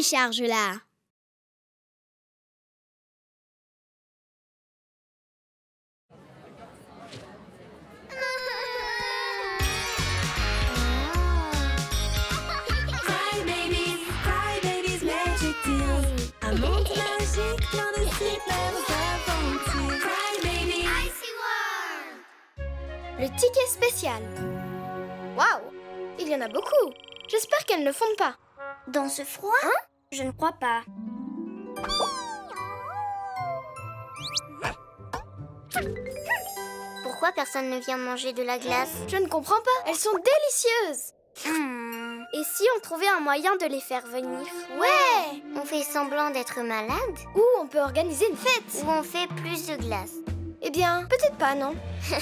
Télécharge-la. Crybabies, Magic Deals. Un monde magique, plein de superbes aventures. Crybabies. Icy World. Le ticket spécial. Waouh, il y en a beaucoup. J'espère qu'elles ne fondent pas. Dans ce froid? Je ne crois pas. Pourquoi personne ne vient manger de la glace? Je ne comprends pas. Elles sont délicieuses. Et si on trouvait un moyen de les faire venir? Ouais. On fait semblant d'être malade? Ou on peut organiser une fête. Ou on fait plus de glace? Eh bien, peut-être pas, non?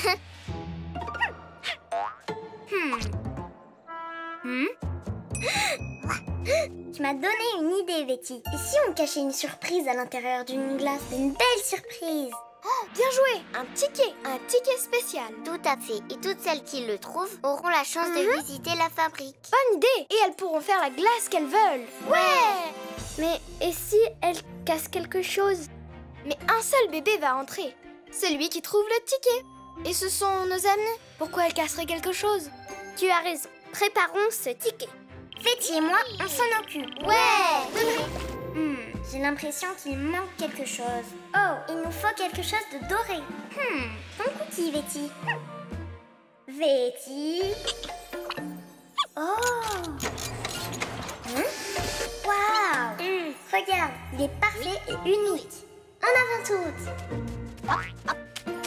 Tu m'as donné une idée, Betty. Et si on cachait une surprise à l'intérieur d'une glace? Une belle surprise! Oh, bien joué. Un ticket spécial. Tout à fait. Et toutes celles qui le trouvent auront la chance de visiter la fabrique. Bonne idée. Et elles pourront faire la glace qu'elles veulent. Ouais! Mais et si elles cassent quelque chose? Mais un seul bébé va entrer. Celui qui trouve le ticket. Et ce sont nos amis. Pourquoi elles casseraient quelque chose? Tu as raison. Préparons ce ticket. Betty et moi, on s'en occupe. Ouais! J'ai l'impression qu'il manque quelque chose. Oh, il nous faut quelque chose de doré. Ton cookie, Betty. Betty. Oh! Waouh! Regarde, il est parfait et unique. En avant toutes.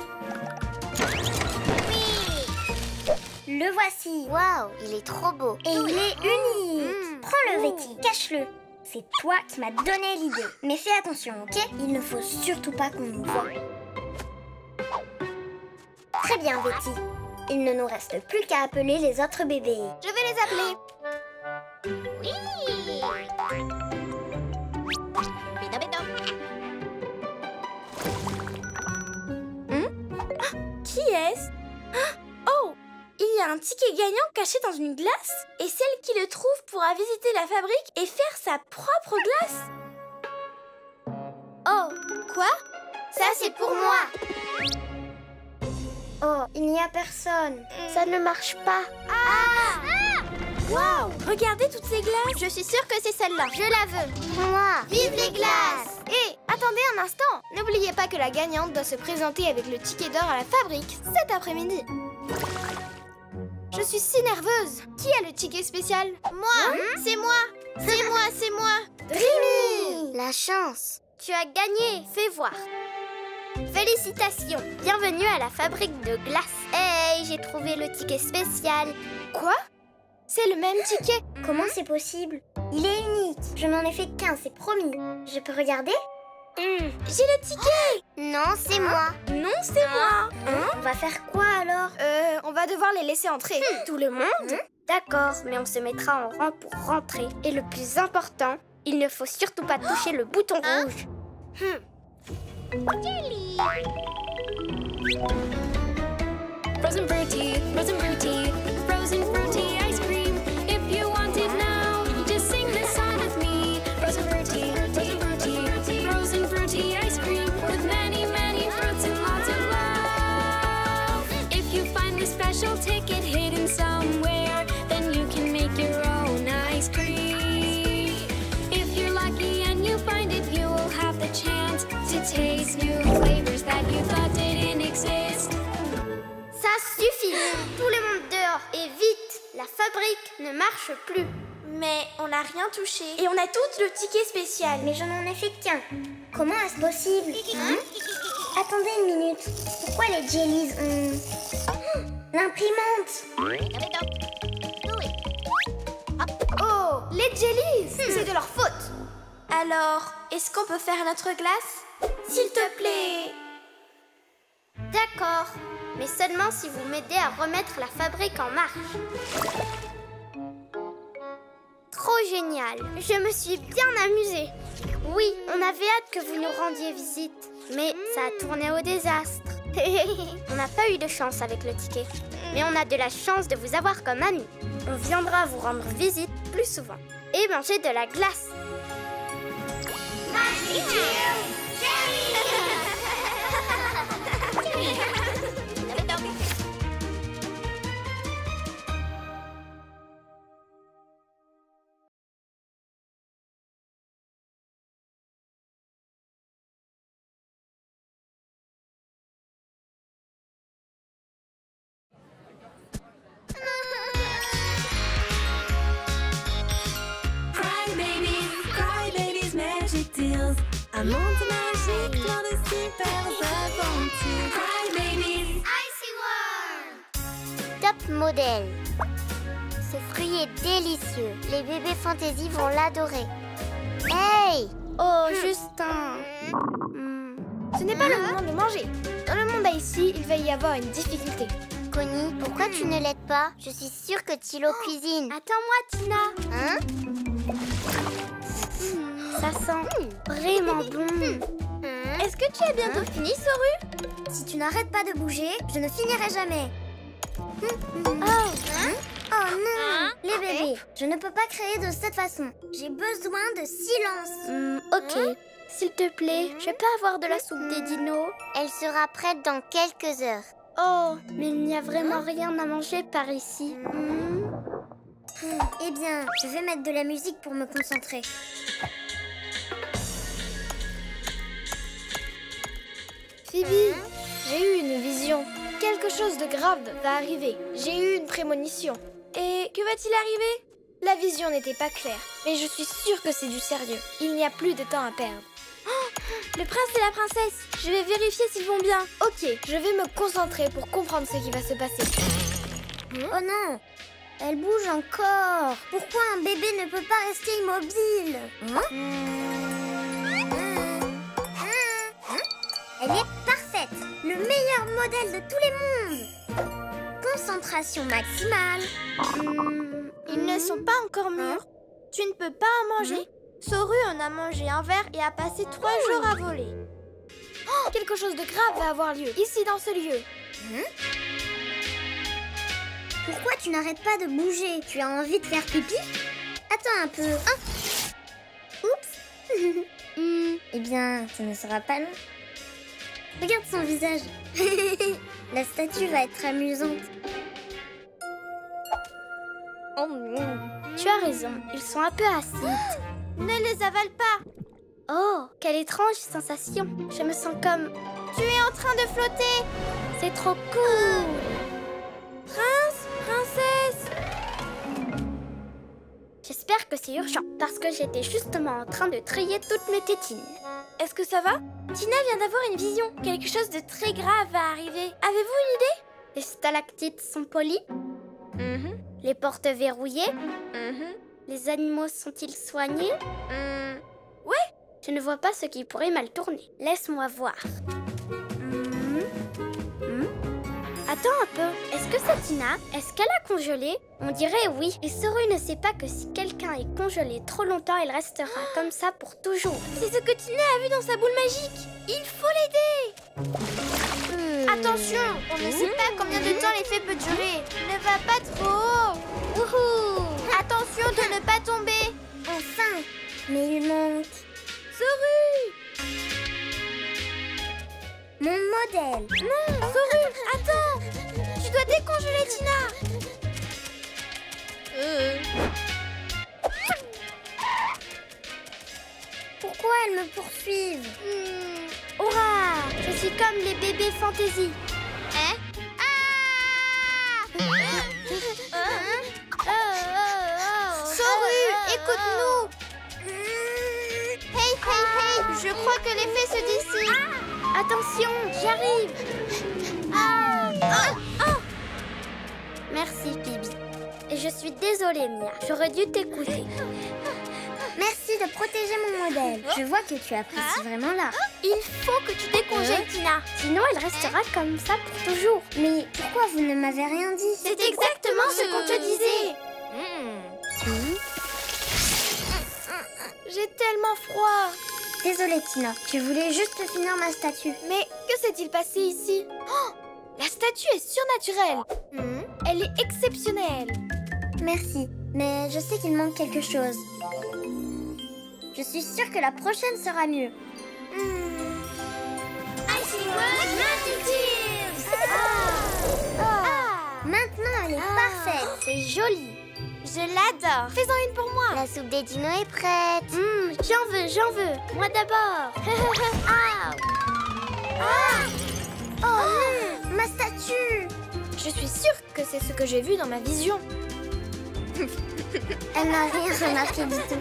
Le voici. Waouh, il est trop beau. Et il est unique. Prends-le, Betty, cache-le. C'est toi qui m'as donné l'idée. Mais fais attention, ok? Il ne faut surtout pas qu'on nous voie. Très bien, Betty. Il ne nous reste plus qu'à appeler les autres bébés. Je vais les appeler. Oui! Qui est-ce? Oh! Il y a un ticket gagnant caché dans une glace et celle qui le trouve pourra visiter la fabrique et faire sa propre glace. Oh, quoi? Ça, c'est pour moi! Oh, il n'y a personne. Ça ne marche pas. Waouh! Regardez toutes ces glaces. Je suis sûre que c'est celle-là. Je la veux. Moi. Vive les glaces! Et attendez un instant. N'oubliez pas que la gagnante doit se présenter avec le ticket d'or à la fabrique cet après-midi. Je suis si nerveuse. Qui a le ticket spécial? Moi! C'est moi! C'est moi! Dreamy! La chance. Tu as gagné. Fais voir. Félicitations. Bienvenue à la fabrique de glace. Hey, j'ai trouvé le ticket spécial. Quoi? C'est le même ticket? Comment c'est possible? Il est unique. Je n'en ai fait qu'un, c'est promis. Je peux regarder? J'ai le ticket! Non, c'est moi. Non, c'est moi. On va faire quoi alors? On va devoir les laisser entrer. Tout le monde? D'accord, mais on se mettra en rang pour rentrer. Et le plus important, il ne faut surtout pas toucher le bouton rouge. Jelly! Frozen fruity, frozen fruity ice cream. If you want it now, just sing this song with me. Frozen fruity ice cream with many, many fruits and lots of love. If you find this special ticket hidden somewhere, then you can make your own ice cream. If you're lucky and you find it, you will have the chance to taste new flavors that you thought didn't exist. Ça suffit! Tout le monde dehors et vite! La fabrique ne marche plus. Mais on n'a rien touché. Et on a toutes le ticket spécial. Mais je n'en ai fait qu'un. Comment est-ce possible? Attendez une minute. Pourquoi les jellies ont... L'imprimante! Oh, les jellies! C'est de leur faute. Alors, est-ce qu'on peut faire notre glace? S'il te plaît. D'accord, mais seulement si vous m'aidez à remettre la fabrique en marche. Trop génial! Je me suis bien amusée. Oui, on avait hâte que vous nous rendiez visite, mais ça a tourné au désastre. On n'a pas eu de chance avec le ticket, mais on a de la chance de vous avoir comme amis. On viendra vous rendre visite plus souvent et manger de la glace. Cry Babies Magic Deals. Un monde magique, plein de super aventures. Cry Babies. Icy World. Top modèle. Ce fruit est délicieux. Les bébés fantaisie vont l'adorer. Hey! Oh, Justin. Ce n'est pas le moment de manger. Dans le monde Icy, il va y avoir une difficulté. Connie, pourquoi tu ne l'aides pas? Je suis sûre que Tilo cuisine. Attends-moi, Tina. Hein? Ça sent vraiment bon. Est-ce que tu as bientôt fini, Soru? Si tu n'arrêtes pas de bouger, je ne finirai jamais. Oh. Oh non! Les bébés, je ne peux pas créer de cette façon. J'ai besoin de silence. Ok. S'il te plaît, je peux avoir de la soupe des dinos? Elle sera prête dans quelques heures. Oh, mais il n'y a vraiment rien à manger par ici. Eh bien, je vais mettre de la musique pour me concentrer. Phoebe, j'ai eu une vision. Quelque chose de grave va arriver. J'ai eu une prémonition. Et que va-t-il arriver? La vision n'était pas claire, mais je suis sûre que c'est du sérieux. Il n'y a plus de temps à perdre. Oh, le prince et la princesse, je vais vérifier s'ils vont bien. Ok, je vais me concentrer pour comprendre ce qui va se passer. Oh non! Elle bouge encore. Pourquoi un bébé ne peut pas rester immobile? Elle est parfaite. Le meilleur modèle de tous les mondes. Concentration maximale. Ils ne sont pas encore mûrs. Tu ne peux pas en manger. Soru en a mangé un verre et a passé 3 jours à voler. Oh, quelque chose de grave va avoir lieu, ici dans ce lieu. Pourquoi tu n'arrêtes pas de bouger? Tu as envie de faire pipi? Attends un peu. Oups. Eh bien, ce ne sera pas long. Regarde son visage. La statue va être amusante. Tu as raison, ils sont un peu acides. Ne les avale pas. Oh, quelle étrange sensation. Je me sens comme... Tu es en train de flotter. C'est trop cool. Prince, princesse. J'espère que c'est urgent, parce que j'étais justement en train de trier toutes mes tétines. Est-ce que ça va? Tina vient d'avoir une vision. Quelque chose de très grave va arriver. Avez-vous une idée? Les stalactites sont polies? Les portes verrouillées? Les animaux sont-ils soignés? Ouais. Je ne vois pas ce qui pourrait mal tourner. Laisse-moi voir. Attends un peu. Est-ce que c'est Tina? Est-ce qu'elle a congelé? On dirait oui. Et Soru ne sait pas que si quelqu'un est congelé trop longtemps, il restera comme ça pour toujours. C'est ce que Tina a vu dans sa boule magique. Il faut l'aider. Attention, on ne sait pas combien de temps l'effet peut durer. Ne va pas trop. Wouhou. Attention de ne pas tomber. Enfin, mais il manque Soru. mon modèle. Non, Soru, attends. Tu dois décongeler Tina. Pourquoi elles me poursuivent? Hurrah! Je suis comme les bébés fantaisie. Hein? Soru, écoute-nous. Hey, je crois que l'effet se dissipe. Attention, j'arrive. Merci, Phoebe. Et je suis désolée, Mia. J'aurais dû t'écouter. Merci de protéger mon modèle. Je vois que tu apprécies vraiment l'art. Il faut que tu décongèles, Tina. Sinon, elle restera comme ça pour toujours. Mais pourquoi vous ne m'avez rien dit? C'est exactement ce qu'on te disait. J'ai tellement froid. Désolée, Tina. Je voulais juste finir ma statue. Mais que s'est-il passé ici? Oh, la statue est surnaturelle. Elle est exceptionnelle. Merci, mais je sais qu'il manque quelque chose. Je suis sûre que la prochaine sera mieux. Icy World Magic Tips! Maintenant, elle est parfaite. C'est joli. Je l'adore. Fais-en une pour moi. La soupe des dinos est prête. J'en veux. Moi d'abord. Oh non, ma statue. Je suis sûre que c'est ce que j'ai vu dans ma vision. Elle n'a rien remarqué du tout.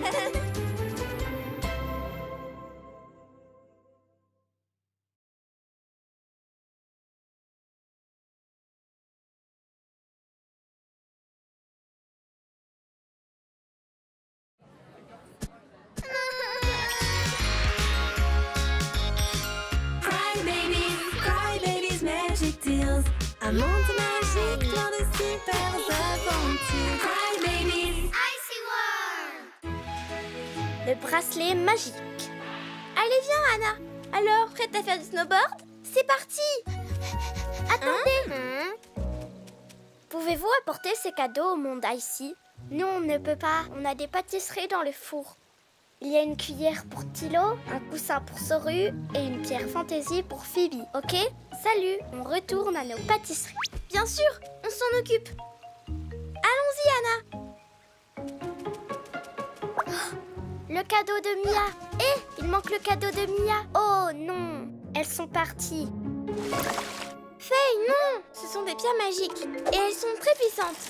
Cry Babies Magic Deals. Un monde magique, plein de super aventures. Cry Babies. Icy World! Le bracelet magique. Allez, viens, Anna. Alors, prête à faire du snowboard? C'est parti. Attendez. Pouvez-vous apporter ces cadeaux au monde Icy? Nous, on ne peut pas. On a des pâtisseries dans le four. Il y a une cuillère pour Tilo, un coussin pour Soru et une pierre fantaisie pour Phoebe, ok? Salut, on retourne à nos pâtisseries. Bien sûr, on s'en occupe. Allons-y, Anna. Le cadeau de Mia. Il manque le cadeau de Mia. Oh non, elles sont parties. Faye, non. Ce sont des pierres magiques et elles sont très puissantes.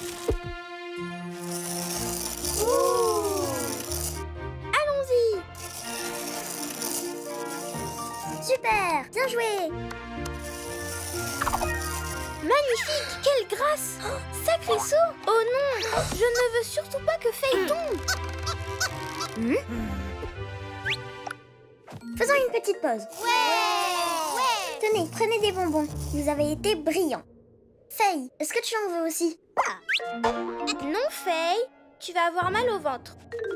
Allons-y. Super, bien joué. Magnifique, quelle grâce. Sacré saut. Oh non, je ne veux surtout pas que Faye tombe. Faisons une petite pause. Ouais. Tenez, prenez des bonbons. Vous avez été brillants. Faye, est-ce que tu en veux aussi? Non, Faye, tu vas avoir mal au ventre.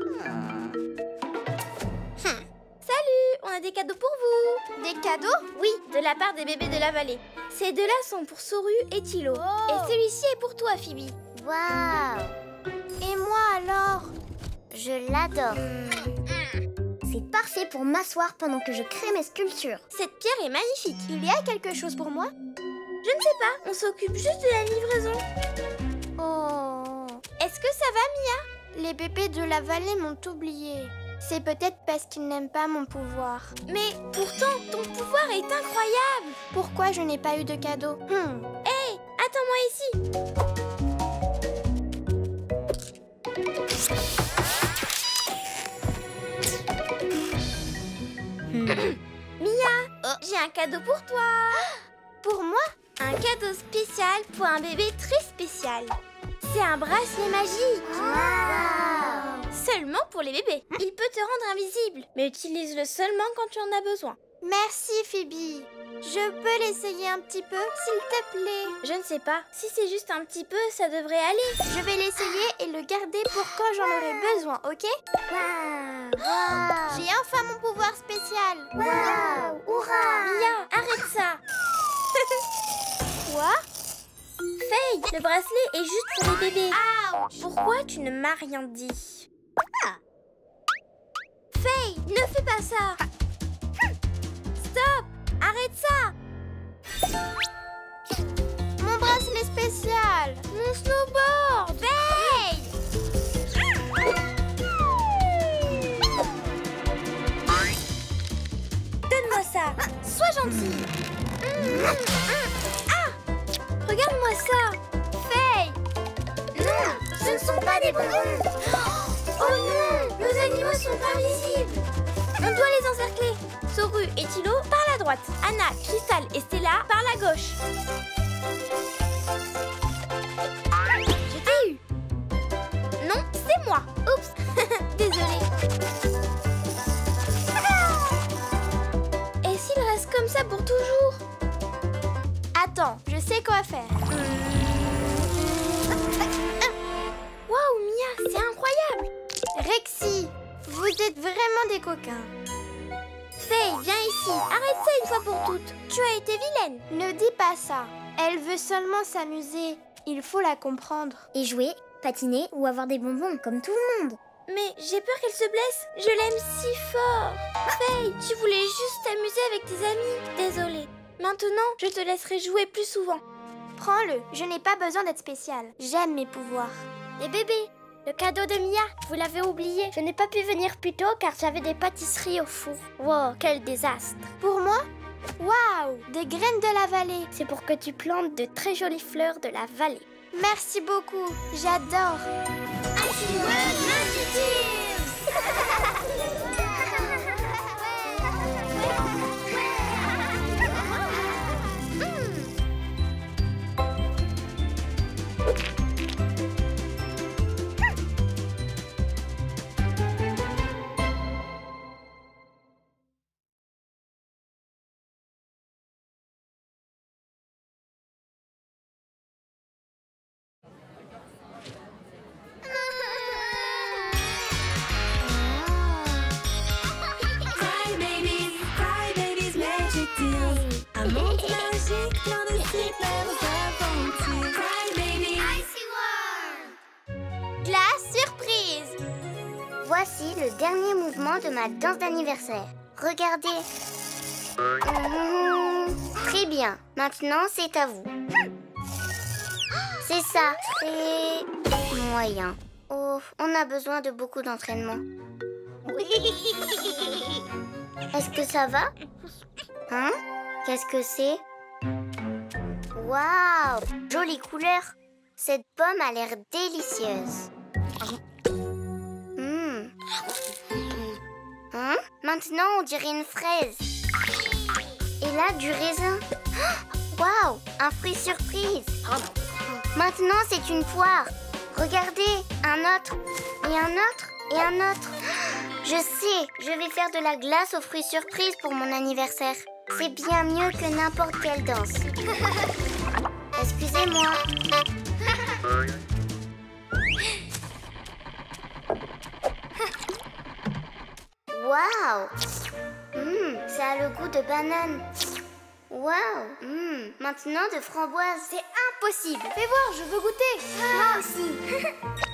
Salut, on a des cadeaux pour vous. Des cadeaux? Oui, de la part des bébés de la vallée. Ces deux-là sont pour Soru et Tilo. Et celui-ci est pour toi, Phoebe. Waouh, Et moi alors? je l'adore. C'est parfait pour m'asseoir pendant que je crée mes sculptures. Cette pierre est magnifique. Il y a quelque chose pour moi? Je ne sais pas, on s'occupe juste de la livraison. Oh. Est-ce que ça va, Mia? Les bébés de la vallée m'ont oublié. C'est peut-être parce qu'ils n'aiment pas mon pouvoir. Mais pourtant, ton pouvoir est incroyable. Pourquoi je n'ai pas eu de cadeau? Hey, attends-moi ici. Mia, j'ai un cadeau pour toi. Pour moi? Un cadeau spécial pour un bébé très spécial. C'est un bracelet magique. Seulement pour les bébés. Il peut te rendre invisible, mais utilise-le seulement quand tu en as besoin. Merci, Phoebe. Je peux l'essayer un petit peu, s'il te plaît? Je ne sais pas. Si c'est juste un petit peu, ça devrait aller. Je vais l'essayer et le garder pour quand j'en aurai besoin, ok? J'ai enfin mon pouvoir spécial. Waouh, hurrah. Mia, arrête ça. Quoi? Faye, le bracelet est juste pour les bébés. Pourquoi tu ne m'as rien dit? Faye, ne fais pas ça. Stop, arrête ça. Mon bracelet spécial. Mon snowboard. Faye. Donne-moi ça. Sois gentille. Regarde-moi ça. Faye. Non, ce ne sont pas des bonbons. Oh non, nos animaux sont invisibles. On doit les encercler. Soru et Tilo par la droite. Anna, Crystal et Stella par la gauche. Je t'ai eu. Non, c'est moi. Oups. Désolée. Et s'il reste comme ça pour toujours? Attends, je sais quoi faire. Waouh, Mia, c'est incroyable. Rexy, vous êtes vraiment des coquins. Faye, viens ici. Arrête ça une fois pour toutes. Tu as été vilaine. Ne dis pas ça. Elle veut seulement s'amuser. Il faut la comprendre. Et jouer, patiner ou avoir des bonbons comme tout le monde. Mais j'ai peur qu'elle se blesse. Je l'aime si fort. Faye, tu voulais juste t'amuser avec tes amis. Désolée. Maintenant, je te laisserai jouer plus souvent. Prends-le. Je n'ai pas besoin d'être spéciale. J'aime mes pouvoirs. Les bébés, le cadeau de Mia, vous l'avez oublié. Je n'ai pas pu venir plus tôt car j'avais des pâtisseries au four. Wow, quel désastre. Pour moi? Waouh! Des graines de la vallée. C'est pour que tu plantes de très jolies fleurs de la vallée. Merci beaucoup. J'adore. Cry Babies Magic Deals. Un monde magique plein de super aventures. Cry Babies. Glace surprise. Voici le dernier mouvement de ma danse d'anniversaire. Regardez. Très bien. Maintenant, c'est à vous. C'est ça. Très moyen. Oh, on a besoin de beaucoup d'entraînement. Est-ce que ça va? Hein? Qu'est-ce que c'est? Waouh! Jolie couleur. Cette pomme a l'air délicieuse. Hein? Maintenant, on dirait une fraise. Et là, du raisin. Waouh! Un fruit surprise. Maintenant, c'est une poire. Regardez, un autre, et un autre, et un autre. Je sais, je vais faire de la glace aux fruits surprises pour mon anniversaire. C'est bien mieux que n'importe quelle danse. Excusez-moi. Waouh! Ça a le goût de banane. Waouh! Maintenant de framboise. C'est impossible. Fais voir, je veux goûter. Moi aussi.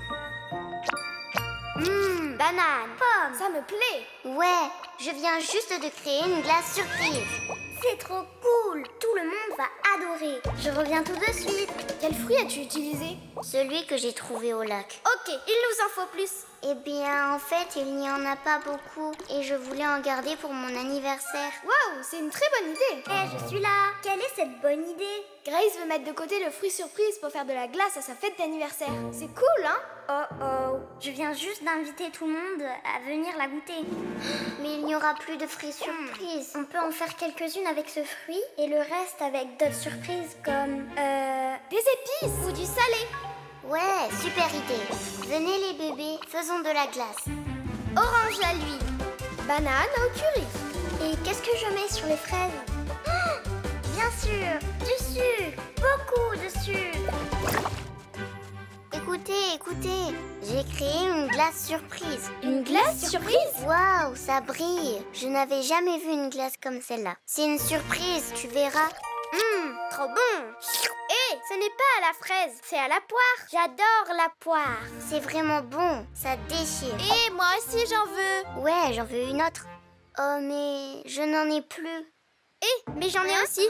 Banane. Pomme. Ça me plaît. Ouais, je viens juste de créer une glace surprise. C'est trop cool. Tout le monde va adorer. Je reviens tout de suite. Quel fruit as-tu utilisé? Celui que j'ai trouvé au lac. Ok, il nous en faut plus. Eh bien, en fait, il n'y en a pas beaucoup. Et je voulais en garder pour mon anniversaire. Waouh, c'est une très bonne idée. Je suis là. Quelle est cette bonne idée? Grace veut mettre de côté le fruit surprise pour faire de la glace à sa fête d'anniversaire. C'est cool, hein? Oh. Je viens juste d'inviter tout le monde à venir la goûter. Mais il n'y aura plus de fruits surprises. On peut en faire quelques-unes avec ce fruit et le reste avec d'autres surprises comme... Des épices ou du salé. Ouais, super idée. Venez les bébés, faisons de la glace. Orange à l'huile. Banane au curry. Et qu'est-ce que je mets sur les fraises? Bien sûr, du sucre. Beaucoup de sucre. Écoutez, j'ai créé une glace surprise. Une glace surprise? Waouh, ça brille. Je n'avais jamais vu une glace comme celle-là. C'est une surprise, tu verras. Trop bon. Ce n'est pas à la fraise, c'est à la poire. J'adore la poire. C'est vraiment bon, ça déchire. Et moi aussi j'en veux. Ouais, j'en veux une autre. Oh, mais je n'en ai plus. Mais j'en ai aussi.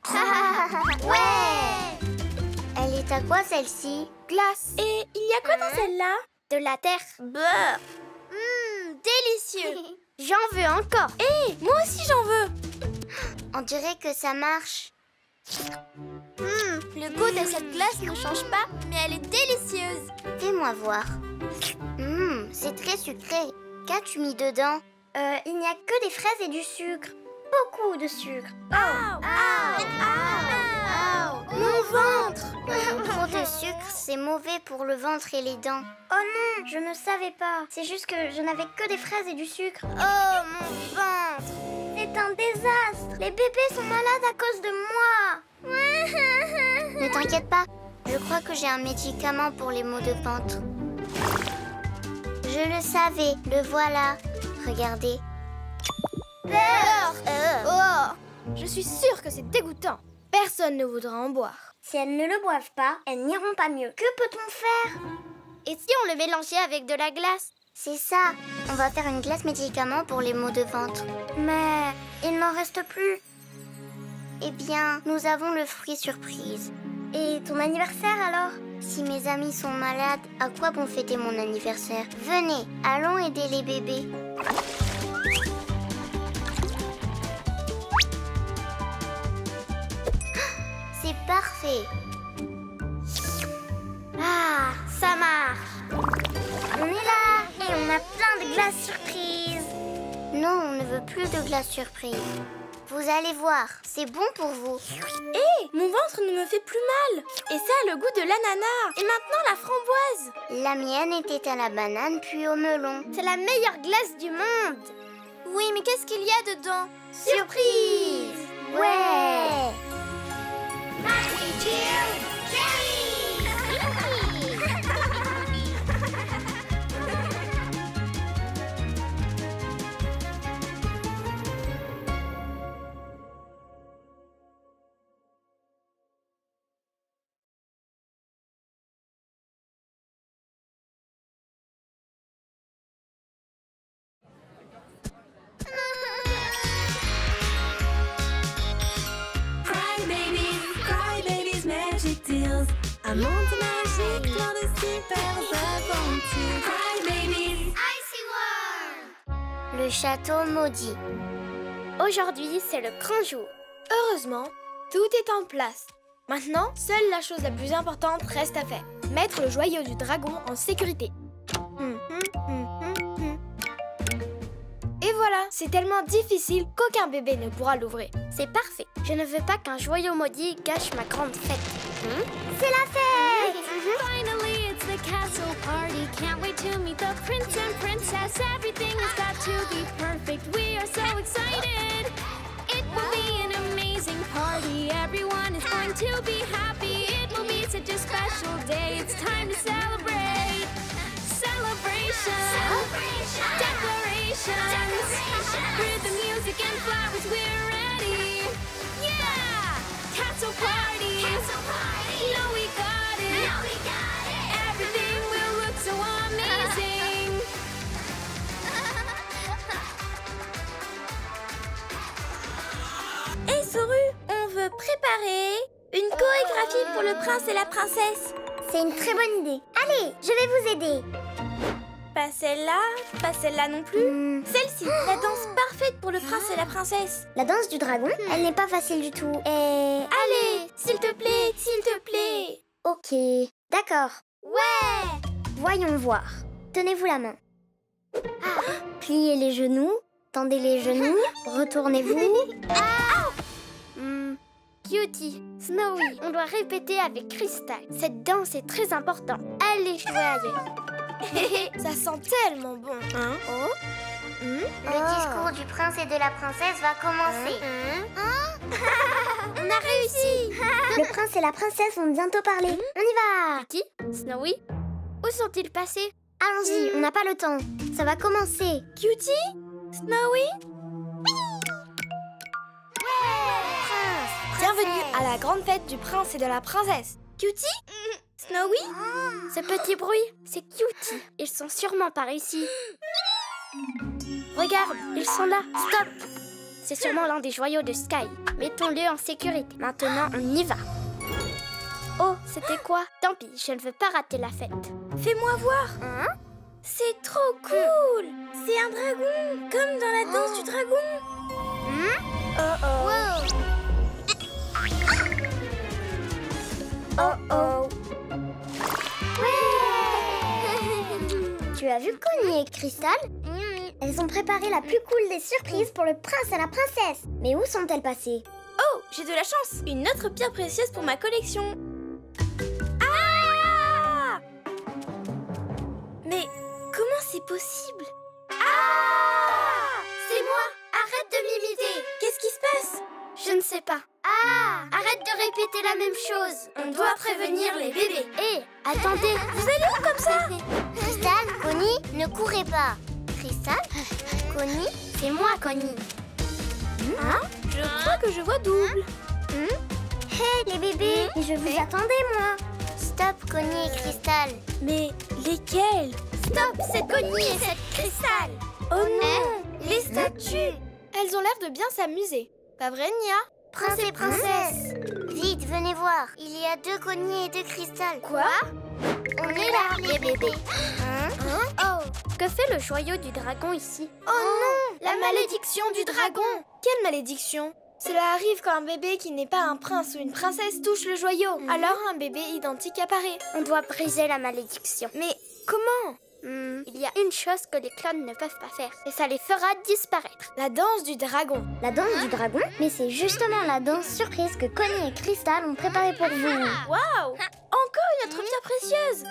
Ouais. Elle est à quoi celle-ci? Glace. Et il y a quoi dans celle-là? De la terre. Beurre. Délicieux. J'en veux encore. Moi aussi j'en veux. On dirait que ça marche. Le goût de cette glace ne change pas, mais elle est délicieuse. Fais-moi voir. C'est très sucré. Qu'as-tu mis dedans? Il n'y a que des fraises et du sucre. Beaucoup de sucre. Mon ventre. Trop de sucre, c'est mauvais pour le ventre et les dents. Oh non, je ne savais pas. C'est juste que je n'avais que des fraises et du sucre. Oh, mon ventre. C'est un désastre. Les bébés sont malades à cause de moi. Ne t'inquiète pas. Je crois que j'ai un médicament pour les maux de ventre. Je le savais, le voilà. Regardez. Beurre. Je suis sûre que c'est dégoûtant. Personne ne voudra en boire. Si elles ne le boivent pas, elles n'iront pas mieux. Que peut-on faire? Et si on le mélangeait avec de la glace? C'est ça. On va faire une glace médicament pour les maux de ventre. Mais il n'en reste plus. Eh bien, nous avons le fruit surprise. Et ton anniversaire alors? Si mes amis sont malades, à quoi bon fêter mon anniversaire? Venez, allons aider les bébés. C'est parfait. Ah, ça marche. On est là et on a plein de glaces surprises. Non, on ne veut plus de glace surprise. Vous allez voir, c'est bon pour vous. Hé, mon ventre ne me fait plus mal. Et ça a le goût de l'ananas. Et maintenant la framboise. La mienne était à la banane puis au melon. C'est la meilleure glace du monde. Oui, mais qu'est-ce qu'il y a dedans? Surprise! Ouais! Un monde magique, plein de super aventures. Cry Babies, Icy World! Le château maudit. Aujourd'hui, c'est le grand jour. Heureusement, tout est en place. Maintenant, seule la chose la plus importante reste à faire. Mettre le joyau du dragon en sécurité. Et voilà, c'est tellement difficile qu'aucun bébé ne pourra l'ouvrir. C'est parfait. Je ne veux pas qu'un joyau maudit gâche ma grande fête. C'est la fête! Finally, it's the castle party. Can't wait to meet the prince and princess. Everything has got to be perfect. We are so excited. It will be an amazing party. Everyone is going to be happy. It will be such a special day. It's time to celebrate. Celebration. Declarations. With the music and flowers, we're ready. Yeah! Castle party. No, we got it. Everything will look so amazing. Et Soru, on veut préparer une chorégraphie pour le prince et la princesse. C'est une très bonne idée. Allez, je vais vous aider. Pas celle-là non plus. Celle-ci, la danse parfaite pour le prince et la princesse. La danse du dragon, elle n'est pas facile du tout. Et... Allez, s'il te plaît, s'il te plaît. Ok, d'accord. Ouais. Voyons voir. Tenez-vous la main. Pliez les genoux, tendez les genoux, retournez-vous. Cutie, Snowy, on doit répéter avec Crystal. Cette danse est très importante. Allez, joyeux. Ça sent tellement bon. Le discours du prince et de la princesse va commencer. On a réussi. Le prince et la princesse vont bientôt parler. On y va. Cutie, Snowy, où sont-ils passés? Allons-y, on n'a pas le temps. Ça va commencer. Cutie, Snowy. Bienvenue à la grande fête du prince et de la princesse. Cutie? Snowy? Ce petit bruit, c'est Cutie. Ils sont sûrement par ici. Regarde, ils sont là. Stop! C'est sûrement l'un des joyaux de Sky. Mettons-le en sécurité. Maintenant, on y va. Oh, c'était quoi? Tant pis, je ne veux pas rater la fête. Fais-moi voir. C'est trop cool. C'est un dragon, comme dans la danse du dragon. Tu as vu Connie et Crystal? Elles ont préparé la plus cool des surprises pour le prince et la princesse. Mais où sont-elles passées? Oh, j'ai de la chance. Une autre pierre précieuse pour ma collection. Ah! Mais comment c'est possible? Ah! C'est moi. Arrête de m'imiter. Qu'est-ce qui se passe? Je ne sais pas. Arrête de répéter la même chose. On doit prévenir les bébés. Hé, attendez, vous allez où comme ça? Crystal, Connie, ne courez pas. Crystal, Connie, c'est moi, Connie. Je crois que je vois double. Hé, les bébés, je vous attendais, moi. Stop, Connie et Crystal. Mais lesquels? Stop, cette cognée et cette cristal. Oh non, les statues. Elles ont l'air de bien s'amuser. Pas vrai, Nia? Prince et princesse, vite, venez voir. Il y a 2 cognées et 2 cristals. Quoi? On est là, les bébés. Oh, que fait le joyau du dragon ici? Oh non, la malédiction du dragon. Quelle malédiction? Cela arrive quand un bébé qui n'est pas un prince ou une princesse touche le joyau. Alors un bébé identique apparaît. On doit briser la malédiction. Mais comment? Il y a une chose que les clones ne peuvent pas faire, et ça les fera disparaître. La danse du dragon. La danse du dragon? Mais c'est justement la danse surprise que Connie et Crystal ont préparée pour vous. Waouh! Encore une autre pierre précieuse.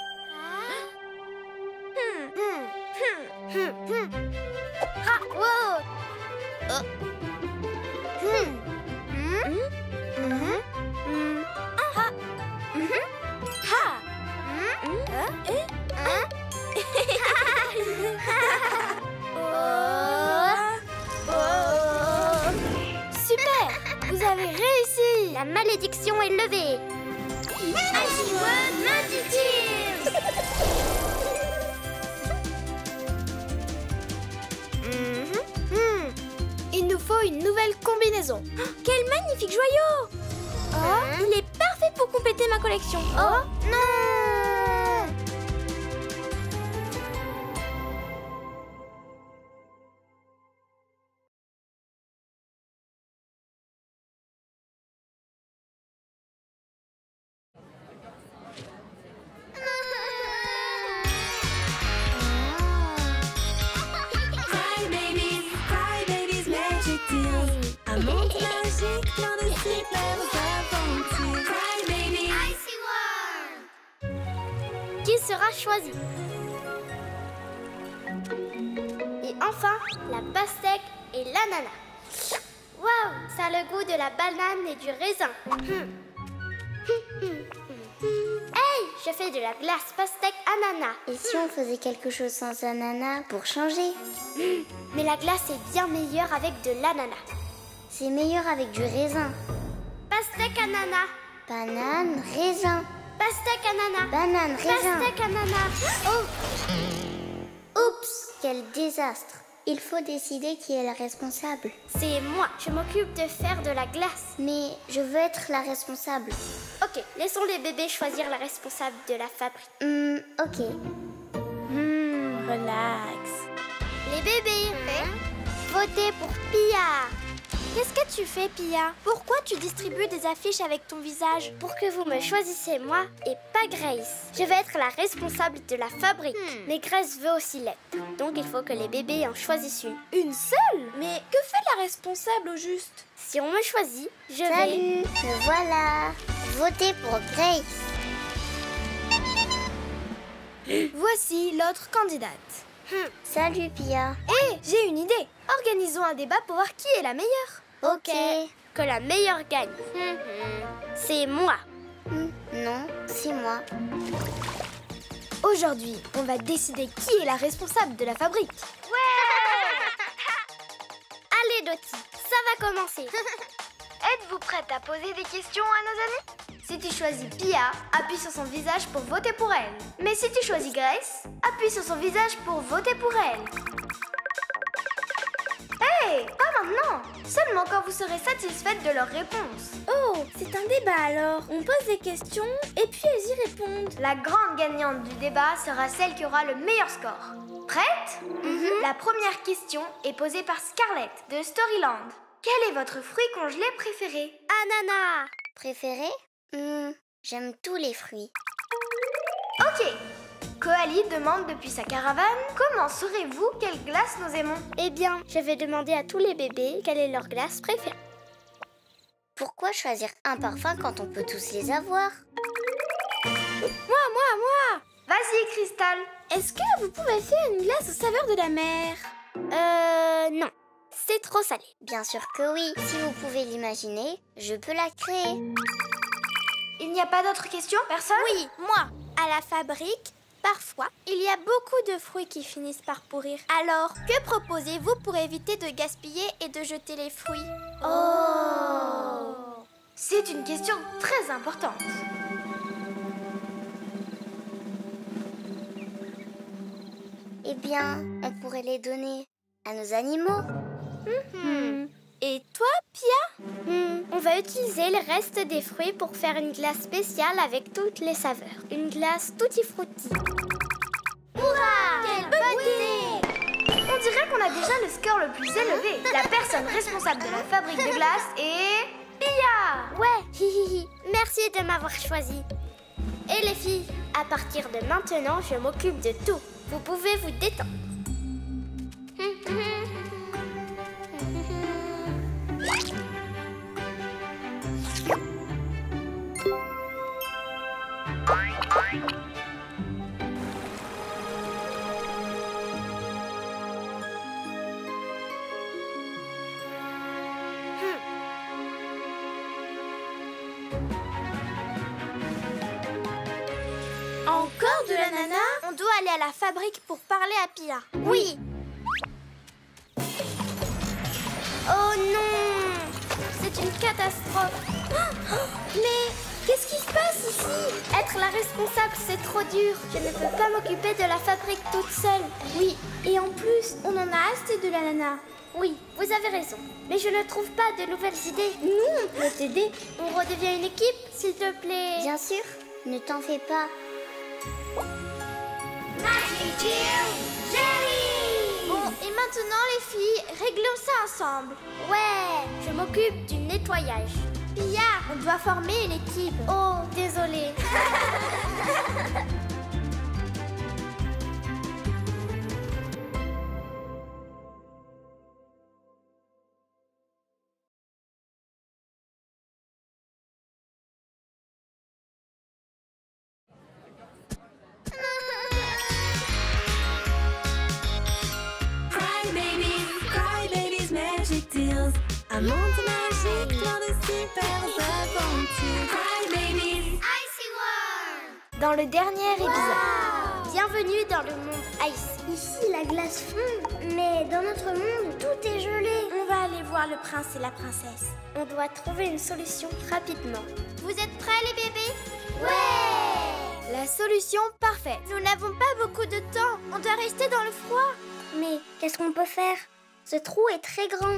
Super! Vous avez réussi! La malédiction est levée. Magic Wand Magic Tears! Il nous faut une nouvelle combinaison. Oh, quel magnifique joyau! Oh, il est parfait pour compléter ma collection. Oh, non! Cry Babies Magic Deals. Un monde magique plein de super aventures. Cry Babies. Icy World. Qui sera choisi? Et enfin, la pastèque et l'ananas. Waouh, ça a le goût de la banane et du raisin. Hey, je fais de la glace pastèque ananas. Et si on faisait quelque chose sans ananas pour changer? Mais la glace est bien meilleure avec de l'ananas. C'est meilleur avec du raisin. Pastèque ananas. Banane, raisin. Pastèque ananas. Banane, raisin. Pastèque ananas. Oh, Oups, quel désastre. Il faut décider qui est la responsable. c'est moi. Je m'occupe de faire de la glace. Mais je veux être la responsable. Ok, laissons les bébés choisir la responsable de la fabrique. Ok. Relax. Les bébés, votez pour Pia. Qu'est-ce que tu fais, Pia? Pourquoi tu distribues des affiches avec ton visage? Pour que vous me choisissiez moi et pas Grace. Je vais être la responsable de la fabrique. Mais Grace veut aussi l'être. Donc il faut que les bébés en choisissent une. Une seule? Mais que fait la responsable au juste? Si on me choisit, je vais... Salut, me voilà. Votez pour Grace. Voici l'autre candidate. Salut, Pia. Hé, j'ai une idée. Organisons un débat pour voir qui est la meilleure. Ok. Que la meilleure gagne. C'est moi. Non, c'est moi. Aujourd'hui, on va décider qui est la responsable de la fabrique. Allez, Dottie, ça va commencer. Êtes-vous prête à poser des questions à nos amis? Si tu choisis Pia, appuie sur son visage pour voter pour elle. Mais si tu choisis Grace, appuie sur son visage pour voter pour elle. Hey, pas maintenant! Seulement quand vous serez satisfaite de leurs réponses. Oh, c'est un débat alors. On pose des questions et puis elles y répondent. La grande gagnante du débat sera celle qui aura le meilleur score. Prête? La première question est posée par Scarlett de Storyland. Quel est votre fruit congelé préféré? Ananas. Préféré? J'aime tous les fruits. Ok. Koali demande depuis sa caravane, comment saurez-vous quelle glace nous aimons? Eh bien, je vais demander à tous les bébés quelle est leur glace préférée. Pourquoi choisir un parfum quand on peut tous les avoir? Moi! Vas-y, Crystal. Est-ce que vous pouvez faire une glace aux saveurs de la mer? Non. C'est trop salé. Bien sûr que oui. Si vous pouvez l'imaginer, je peux la créer. Il n'y a pas d'autres questions? Personne? Oui, moi. À la fabrique, parfois, il y a beaucoup de fruits qui finissent par pourrir. Alors, que proposez-vous pour éviter de gaspiller et de jeter les fruits? Oh! C'est une question très importante. Eh bien, on pourrait les donner à nos animaux. Et toi, Pia? On va utiliser le reste des fruits pour faire une glace spéciale avec toutes les saveurs. Une glace tutti frutti. Hurrah! Quelle bonne idée! On dirait qu'on a déjà le score le plus élevé. La personne responsable de la fabrique de glace est... Pia! Ouais, hihihi. Merci de m'avoir choisi. Et les filles, à partir de maintenant, je m'occupe de tout. Vous pouvez vous détendre. Encore de l'ananas? On doit aller à la fabrique pour parler à Pia. Oui. Oh non! C'est une catastrophe. Mais qu'est-ce qui se passe ici? Être la responsable, c'est trop dur. Je ne peux pas m'occuper de la fabrique toute seule. Oui, et en plus, on en a assez de l'ananas. Oui, vous avez raison. Mais je ne trouve pas de nouvelles idées. Nous, on peut t'aider. On redevient une équipe, s'il te plaît. Bien sûr, ne t'en fais pas. Bon, et maintenant les filles, réglons ça ensemble. Ouais, je m'occupe du nettoyage. Pia, on doit former une équipe. Oh, désolée. Cry Babies Magic Deals. Un monde magique, plein de super aventures. Cry Babies. Icy World. Dans le dernier épisode. Bienvenue dans le monde Ice. Ici, la glace fond, mais dans notre monde, tout est gelé. On va aller voir le prince et la princesse. On doit trouver une solution rapidement. Vous êtes prêts les bébés? Ouais! La solution parfaite. Nous n'avons pas beaucoup de temps. On doit rester dans le froid. Mais qu'est-ce qu'on peut faire? Ce trou est très grand.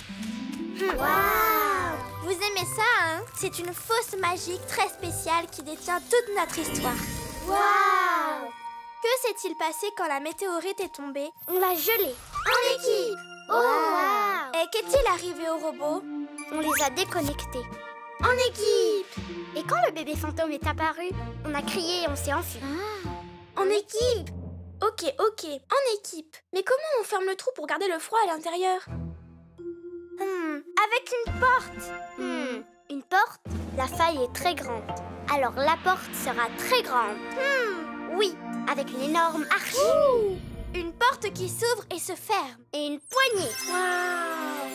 Waouh! Vous aimez ça, hein? C'est une fosse magique très spéciale qui détient toute notre histoire. Waouh! Que s'est-il passé quand la météorite est tombée? On l'a gelé. En équipe! Oh, wow! Et qu'est-il arrivé aux robots? On les a déconnectés. En équipe! Et quand le bébé fantôme est apparu, on a crié et on s'est enfui. En équipe! Ok. En équipe. Mais comment on ferme le trou pour garder le froid à l'intérieur? Avec une porte. Une porte? La faille est très grande. Alors la porte sera très grande. Oui, avec une énorme arche. Une porte qui s'ouvre et se ferme. Et une poignée. Waouh!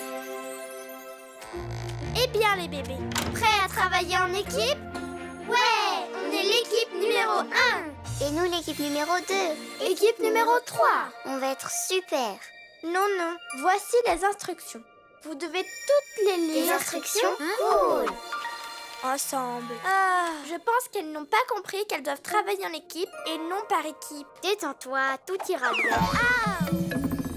Eh bien les bébés, prêts à travailler en équipe? Ouais! On est l'équipe numéro 1. Et nous, l'équipe numéro 2. Équipe numéro 3. On va être super. Non. Voici les instructions. Vous devez toutes les lire. Les instructions? Cool. Ensemble. Je pense qu'elles n'ont pas compris qu'elles doivent travailler en équipe et non par équipe. Détends-toi, tout ira bien.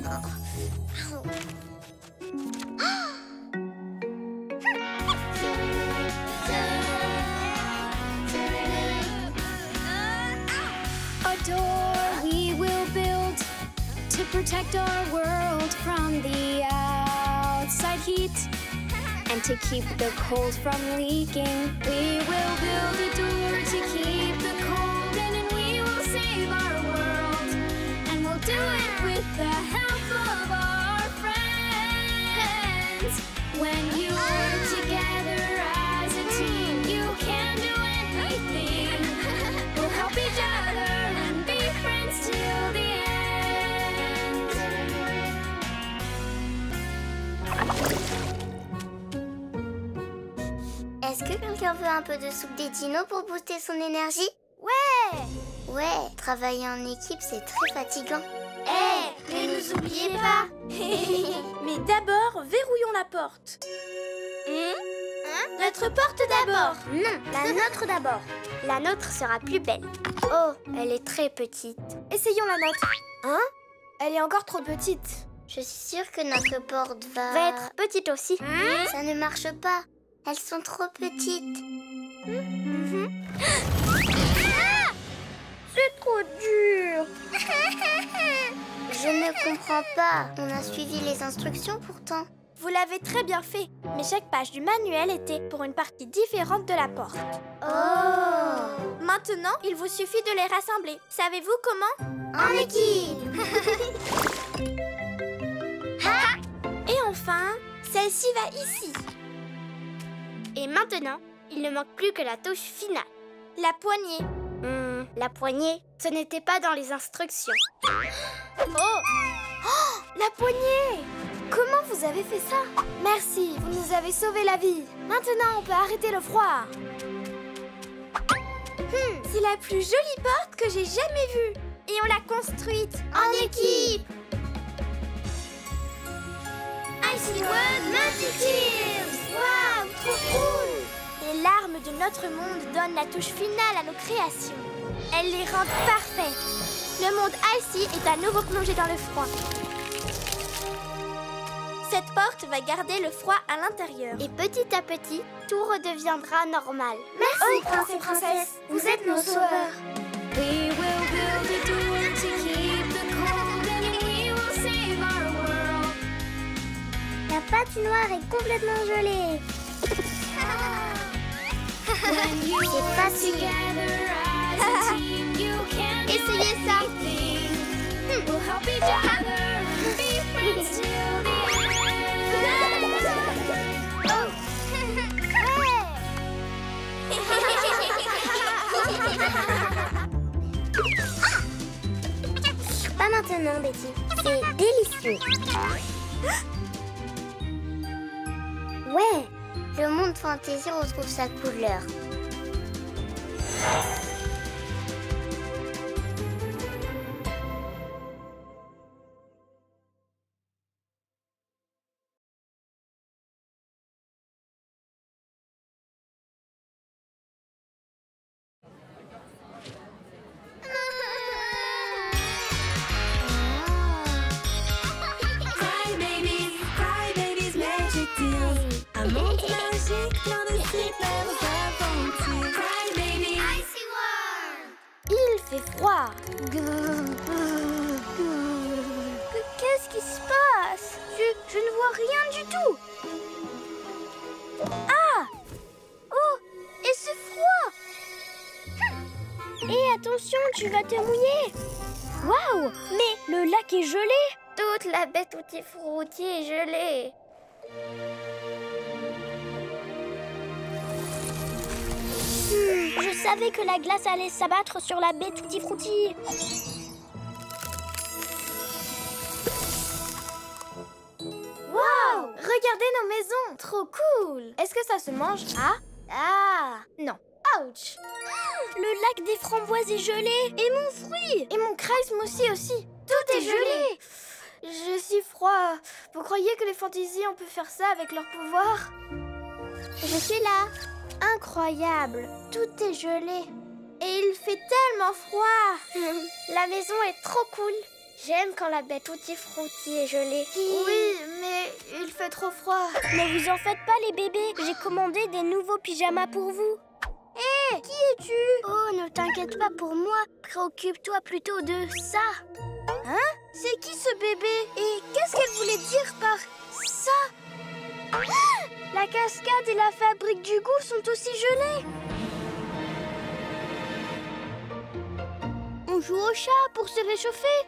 A door we will build to protect our world from the outside heat and to keep the cold from leaking. We will build a door to keep the cold in, and we will save our world. And we'll do it with the help of our friends. When you work together as a team, you can do anything. We'll help each other and be friends till the end. Est-ce que quelqu'un veut un peu de soupe des dinos pour booster son énergie? Ouais! Ouais, travailler en équipe, c'est très fatigant. Ne nous oubliez pas. Mais d'abord, verrouillons la porte. Notre porte d'abord. Non, la nôtre d'abord. La nôtre sera plus belle. Oh, elle est très petite. Essayons la nôtre. Elle est encore trop petite. Je suis sûre que notre porte Va être petite aussi. Ça ne marche pas. Elles sont trop petites. C'est trop dur. Je ne comprends pas. On a suivi les instructions pourtant. Vous l'avez très bien fait, mais chaque page du manuel était pour une partie différente de la porte. Oh! Maintenant, il vous suffit de les rassembler. Savez-vous comment? En équipe! Et enfin, celle-ci va ici. Et maintenant, il ne manque plus que la touche finale. La poignée. La poignée, ce n'était pas dans les instructions. Oh! La poignée! Comment vous avez fait ça? Merci, vous nous avez sauvé la vie. Maintenant, on peut arrêter le froid. C'est la plus jolie porte que j'ai jamais vue. Et on l'a construite en équipe. Icy World Magic Tears! Waouh, trop cool! Les larmes de notre monde donnent la touche finale à nos créations. Elles les rendent parfaites. Le monde Icy est à nouveau plongé dans le froid. Cette porte va garder le froid à l'intérieur. Et petit à petit, tout redeviendra normal. Merci, princes et princesses. Vous êtes nos sauveurs. We will build a door to keep the cold and we will save our world. La patinoire est complètement gelée. When you C'est work facile. together as a team, you can do Essayez ça. anything. We'll help each other and be friends till the end. Pas maintenant, Betty. C'est délicieux. Ouais, le monde fantasy retrouve sa couleur. Cry babies, magic deals. Un monde magique plein de super aventures. Cry babies. Icy World! Il fait froid. Qu'est-ce qui se passe? Je ne vois rien du tout. Ah! Oh! Et c'est froid! Et attention, tu vas te mouiller. Waouh! Mais le lac est gelé. Toute la baie Tutti Frutti est gelée. Je savais que la glace allait s'abattre sur la baie Tutti Frutti. Waouh! Regardez nos maisons. Trop cool. Est-ce que ça se mange? Ah! Non. Ouch! Le lac des framboises est gelé. Et mon fruit. Et mon Kreismoussi aussi. Tout est gelé. Je suis froid. Vous croyez que les fantaisies, on peut faire ça avec leur pouvoir? Je suis là. Incroyable. Tout est gelé. Et il fait tellement froid. La maison est trop cool. J'aime quand la baie Tutti Frutti est gelée. Oui, mais il fait trop froid. Ne vous en faites pas, les bébés. J'ai commandé des nouveaux pyjamas pour vous. Hé, qui es-tu? Oh, ne t'inquiète pas pour moi. Préoccupe-toi plutôt de ça. Hein? C'est qui ce bébé? Et qu'est-ce qu'elle voulait dire par ça? La cascade et la fabrique du goût sont aussi gelées. On joue au chat pour se réchauffer.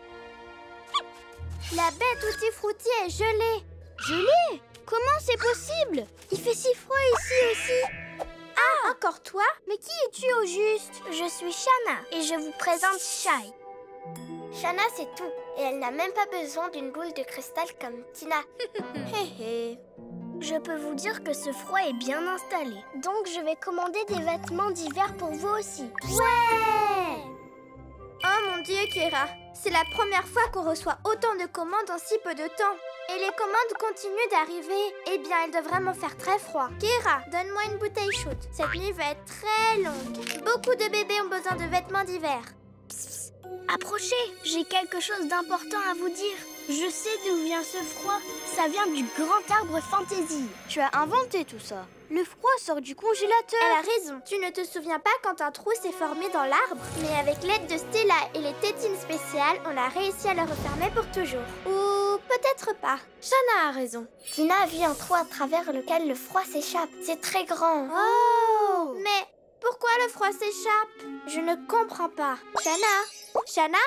La baie Tutti Frutti est gelée. Gelée? Comment c'est possible? Il fait si froid ici aussi. Ah, encore toi? Mais qui es-tu au juste? Je suis Shanna et je vous présente Shai. Shanna, c'est tout. Et elle n'a même pas besoin d'une boule de cristal comme Tina. Hé hé. Je peux vous dire que ce froid est bien installé. Donc je vais commander des vêtements d'hiver pour vous aussi. Ouais! Oh mon Dieu, Kira. C'est la première fois qu'on reçoit autant de commandes en si peu de temps. Et les commandes continuent d'arriver. Eh bien, il doit vraiment faire très froid. Kira, donne-moi une bouteille chaude. Cette nuit va être très longue. Beaucoup de bébés ont besoin de vêtements d'hiver. Approchez, j'ai quelque chose d'important à vous dire. Je sais d'où vient ce froid. Ça vient du grand arbre Fantasy. Tu as inventé tout ça. Le froid sort du congélateur. Elle a raison. Tu ne te souviens pas quand un trou s'est formé dans l'arbre? Mais avec l'aide de Stella et les tétines spéciales, on a réussi à le refermer pour toujours. Ou peut-être pas. Shanna a raison. Tina a vu un trou à travers lequel le froid s'échappe. C'est très grand. Oh! Mais pourquoi le froid s'échappe? Je ne comprends pas. Shanna? Shanna?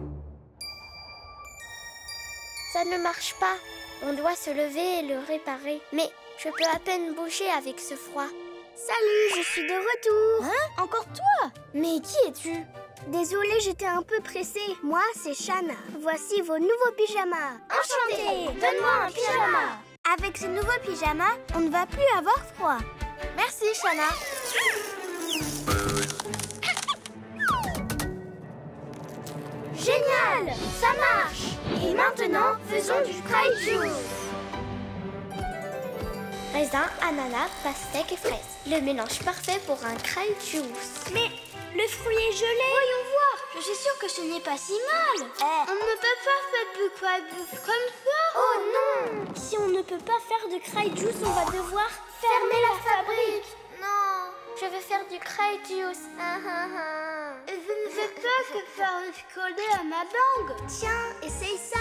Ça ne marche pas. On doit se lever et le réparer. Mais je peux à peine bouger avec ce froid. Salut, je suis de retour. Hein? Encore toi? Mais qui es-tu? Désolée, j'étais un peu pressée. Moi, c'est Shanna. Voici vos nouveaux pyjamas. Enchantée! Donne-moi un pyjama! Avec ce nouveau pyjama, on ne va plus avoir froid. Merci, Shanna. Génial! Ça marche! Et maintenant, faisons du cry juice. Raisin, ananas, pastèque et fraises. Le mélange parfait pour un cry juice. Mais le fruit est gelé. Voyons voir. Je suis sûre que ce n'est pas si mal. On ne peut pas faire du cry juice comme ça. Oh non! Si on ne peut pas faire de cry juice, on va devoir fermer la fabrique. Non, je veux faire du cry juice. Je ne veux pas que faire coller à ma langue. Tiens, essaye ça.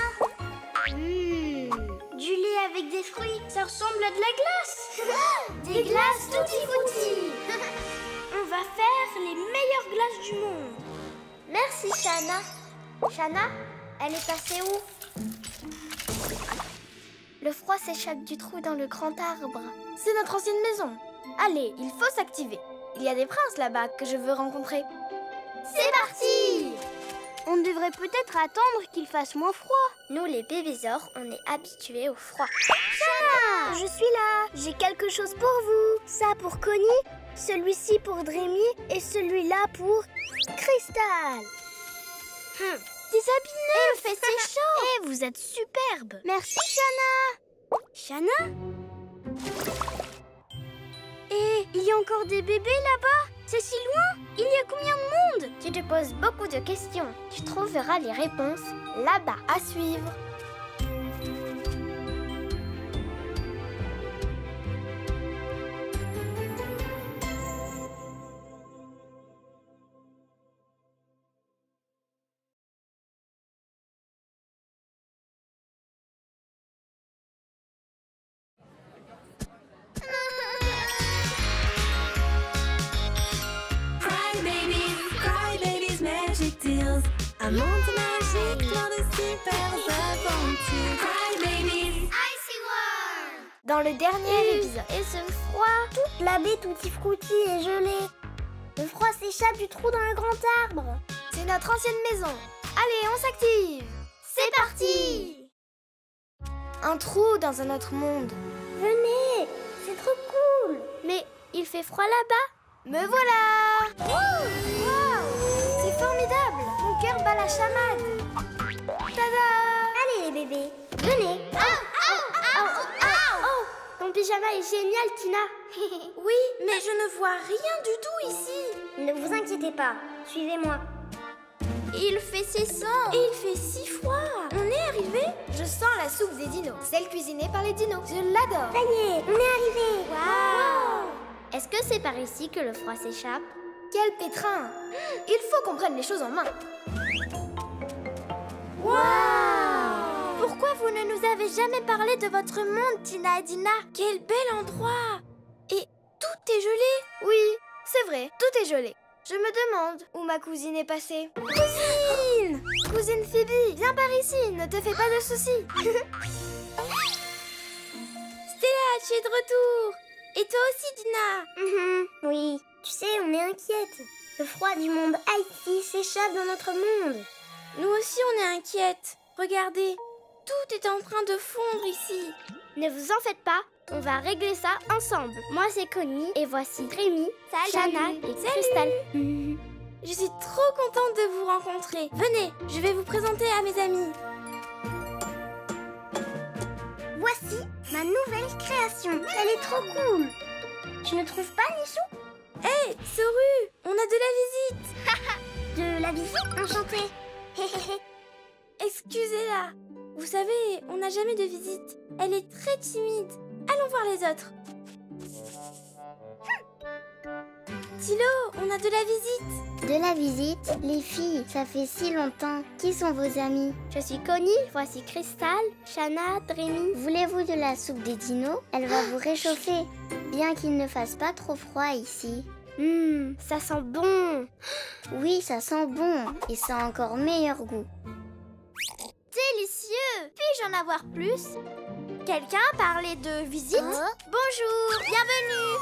Du lait avec des fruits, ça ressemble à de la glace. Des glaces tutti frutti. On va faire les meilleures glaces du monde. Merci, Shanna. Shanna, elle est passée où? Le froid s'échappe du trou dans le grand arbre. C'est notre ancienne maison. Allez, il faut s'activer. Il y a des princes là-bas que je veux rencontrer. C'est parti! On devrait peut-être attendre qu'il fasse moins froid. Nous, les bébésors, on est habitués au froid. Shanna! Je suis là. J'ai quelque chose pour vous. Ça pour Connie, celui-ci pour Dreamy et celui-là pour Crystal. Des habits neufs, c'est chaud. Eh, vous êtes superbe. Merci, Shanna. Shanna? Et il y a encore des bébés là-bas? C'est si loin? Il y a combien de monde? Tu te poses beaucoup de questions. Tu trouveras les réponses là-bas. À suivre. Cry Babies Magic Deals. Un monde magique, plein de super aventures. Cry Babies. Icy World. Dans le dernier épisode. Et ce froid, toute la baie tutti frutti est gelée. Le froid s'échappe du trou dans le grand arbre. C'est notre ancienne maison. Allez, on s'active. C'est parti. Un trou dans un autre monde. Venez, c'est trop cool. Mais il fait froid là-bas. Me voilà. Wow. C'est formidable. Mon cœur bat la chamade. Tada. Allez les bébés, venez. Oh, ton pyjama est génial, Tina. Oui, mais je ne vois rien du tout ici. Ne vous inquiétez pas, suivez-moi. Il fait si sombre. Et il fait si froid. On est arrivé. Je sens la soupe des dinos. Celle cuisinée par les dinos. Je l'adore. Ça y est, on est arrivé. Wow. Est-ce que c'est par ici que le froid s'échappe? Quel pétrin. Il faut qu'on prenne les choses en main. Wow! Pourquoi vous ne nous avez jamais parlé de votre monde, Tina et Dina? Quel bel endroit. Et tout est gelé. Oui, c'est vrai, tout est gelé. Je me demande où ma cousine est passée. Cousine! Cousine Phoebe, viens par ici, ne te fais pas de soucis. Stella, tu es de retour. Et toi aussi, Dina. Oui, tu sais, on est inquiète. Le froid du monde Haïti s'échappe dans notre monde. Nous aussi, on est inquiètes. Regardez, tout est en train de fondre ici. Ne vous en faites pas, on va régler ça ensemble. Moi, c'est Connie et voici Rémi, Shanna et Crystal. Je suis trop contente de vous rencontrer. Venez, je vais vous présenter à mes amis. Voici ma nouvelle création. Elle est trop cool. Tu ne trouves pas, Nichou? Hé, Soru, on a de la visite. De la visite, enchantée. Hé, Excusez-la. Vous savez, on n'a jamais de visite. Elle est très timide. Allons voir les autres. Tilo, on a de la visite. De la visite? Les filles, ça fait si longtemps. Qui sont vos amis? Je suis Connie, voici Cristal, Shana, Dreamy. Voulez-vous de la soupe des dinos? Elle va vous réchauffer. Bien qu'il ne fasse pas trop froid ici. Ça sent bon. Oui, ça sent bon. Et ça a encore meilleur goût. Délicieux. Puis-je en avoir plus? Quelqu'un a parlé de visite? Bonjour, bienvenue.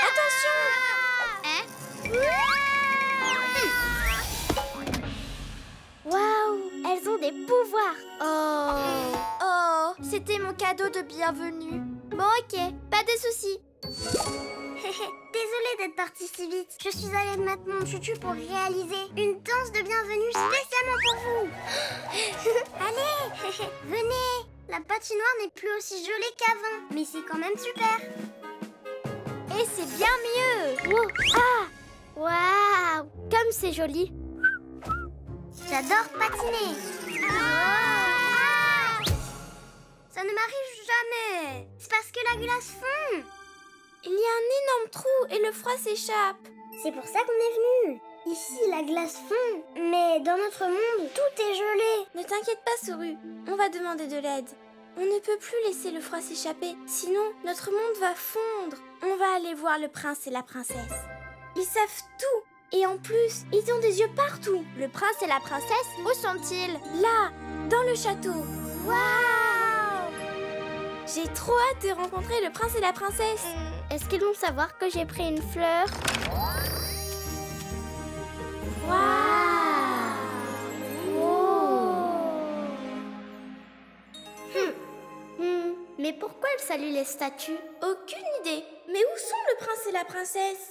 Attention. Waouh, elles ont des pouvoirs. Oh, c'était mon cadeau de bienvenue. Bon, ok, pas de soucis. Désolée d'être partie si vite. Je suis allée mettre mon chouchou pour réaliser une danse de bienvenue spécialement pour vous. Allez, venez. La patinoire n'est plus aussi jolie qu'avant, mais c'est quand même super. Et c'est bien mieux. Waouh, comme c'est joli. J'adore patiner. Ça ne m'arrive jamais. C'est parce que la glace fond. Il y a un énorme trou et le froid s'échappe. C'est pour ça qu'on est venu. Ici, la glace fond. Mais dans notre monde, tout est gelé. Ne t'inquiète pas, Soru. On va demander de l'aide. On ne peut plus laisser le froid s'échapper. Sinon, notre monde va fondre. On va aller voir le prince et la princesse. Ils savent tout. Et en plus, ils ont des yeux partout. Le prince et la princesse, où sont-ils? Là, dans le château. Waouh! J'ai trop hâte de rencontrer le prince et la princesse. Est-ce qu'ils vont savoir que j'ai pris une fleur? Mais pourquoi elles saluent les statues? Aucune idée. Mais où sont le prince et la princesse?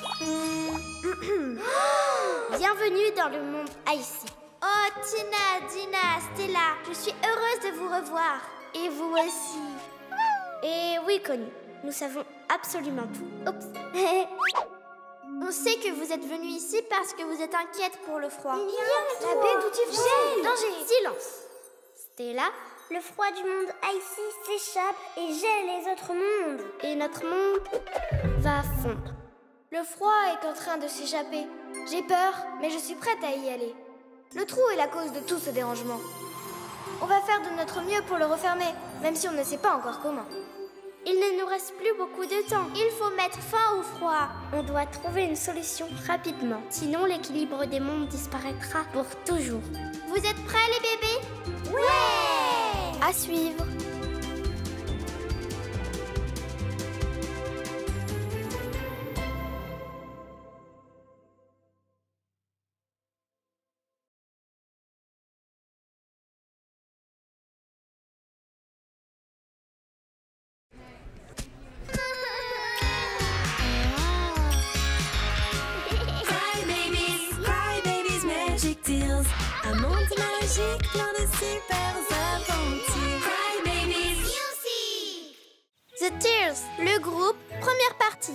Bienvenue dans le monde Icy. Oh, Tina, Dina, Stella, je suis heureuse de vous revoir. Et vous aussi. Et oui, Connie, nous savons absolument tout. Oups. On sait que vous êtes venus ici parce que vous êtes inquiète pour le froid. La baie d'où tu viens. Danger. Silence. Stella, Le froid du monde Icy s'échappe et gèle les autres mondes. et notre monde va fondre. Le froid est en train de s'échapper. J'ai peur, mais je suis prête à y aller. Le trou est la cause de tout ce dérangement. On va faire de notre mieux pour le refermer, même si on ne sait pas encore comment. Il ne nous reste plus beaucoup de temps. Il faut mettre fin au froid. On doit trouver une solution rapidement. Sinon, l'équilibre des mondes disparaîtra pour toujours. Vous êtes prêts, les bébés? Ouais! À suivre. Cry Babies Magic Deals. Un monde magique plein de super aventures. Cry Babies Music. The Tears, le groupe, première partie.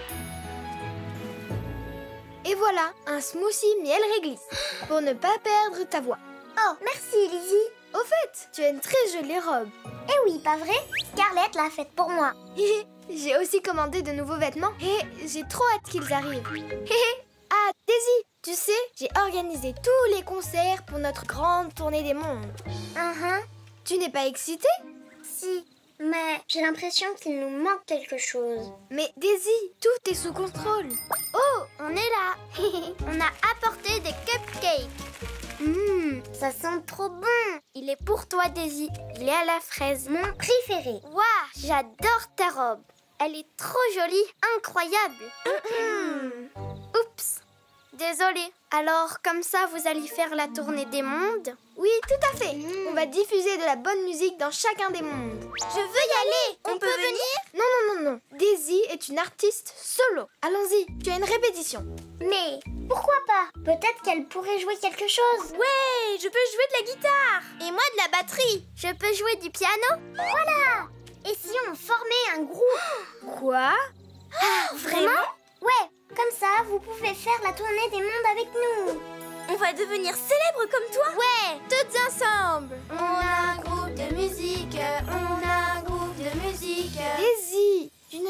Et voilà, un smoothie miel réglisse, pour ne pas perdre ta voix. Oh, merci Lizzie. Au fait, tu as une très jolie robe. Eh oui, pas vrai? Scarlett l'a faite pour moi. J'ai aussi commandé de nouveaux vêtements et j'ai trop hâte qu'ils arrivent. Ah, Daisy, tu sais, j'ai organisé tous les concerts pour notre grande tournée des mondes. Tu n'es pas excitée? Si, mais j'ai l'impression qu'il nous manque quelque chose. Mais Daisy, tout est sous contrôle. Oh, on est là. On a apporté des cupcakes. Ça sent trop bon. Il est pour toi, Daisy. Il est à la fraise. Mon préféré. Waouh, j'adore ta robe. Elle est trop jolie, incroyable. Oups. Désolée. Alors, comme ça, vous allez faire la tournée des mondes? Oui, tout à fait. On va diffuser de la bonne musique dans chacun des mondes. Je veux y aller. On peut venir? Non. Daisy est une artiste solo. Allons-y, tu as une répétition. Mais pourquoi pas? Peut-être qu'elle pourrait jouer quelque chose. Ouais, je peux jouer de la guitare. Et moi de la batterie. Je peux jouer du piano? Voilà. Et si on formait un groupe? Quoi? Vraiment? Ouais, comme ça, vous pouvez faire la tournée des mondes avec nous. On va devenir célèbre comme toi? Ouais.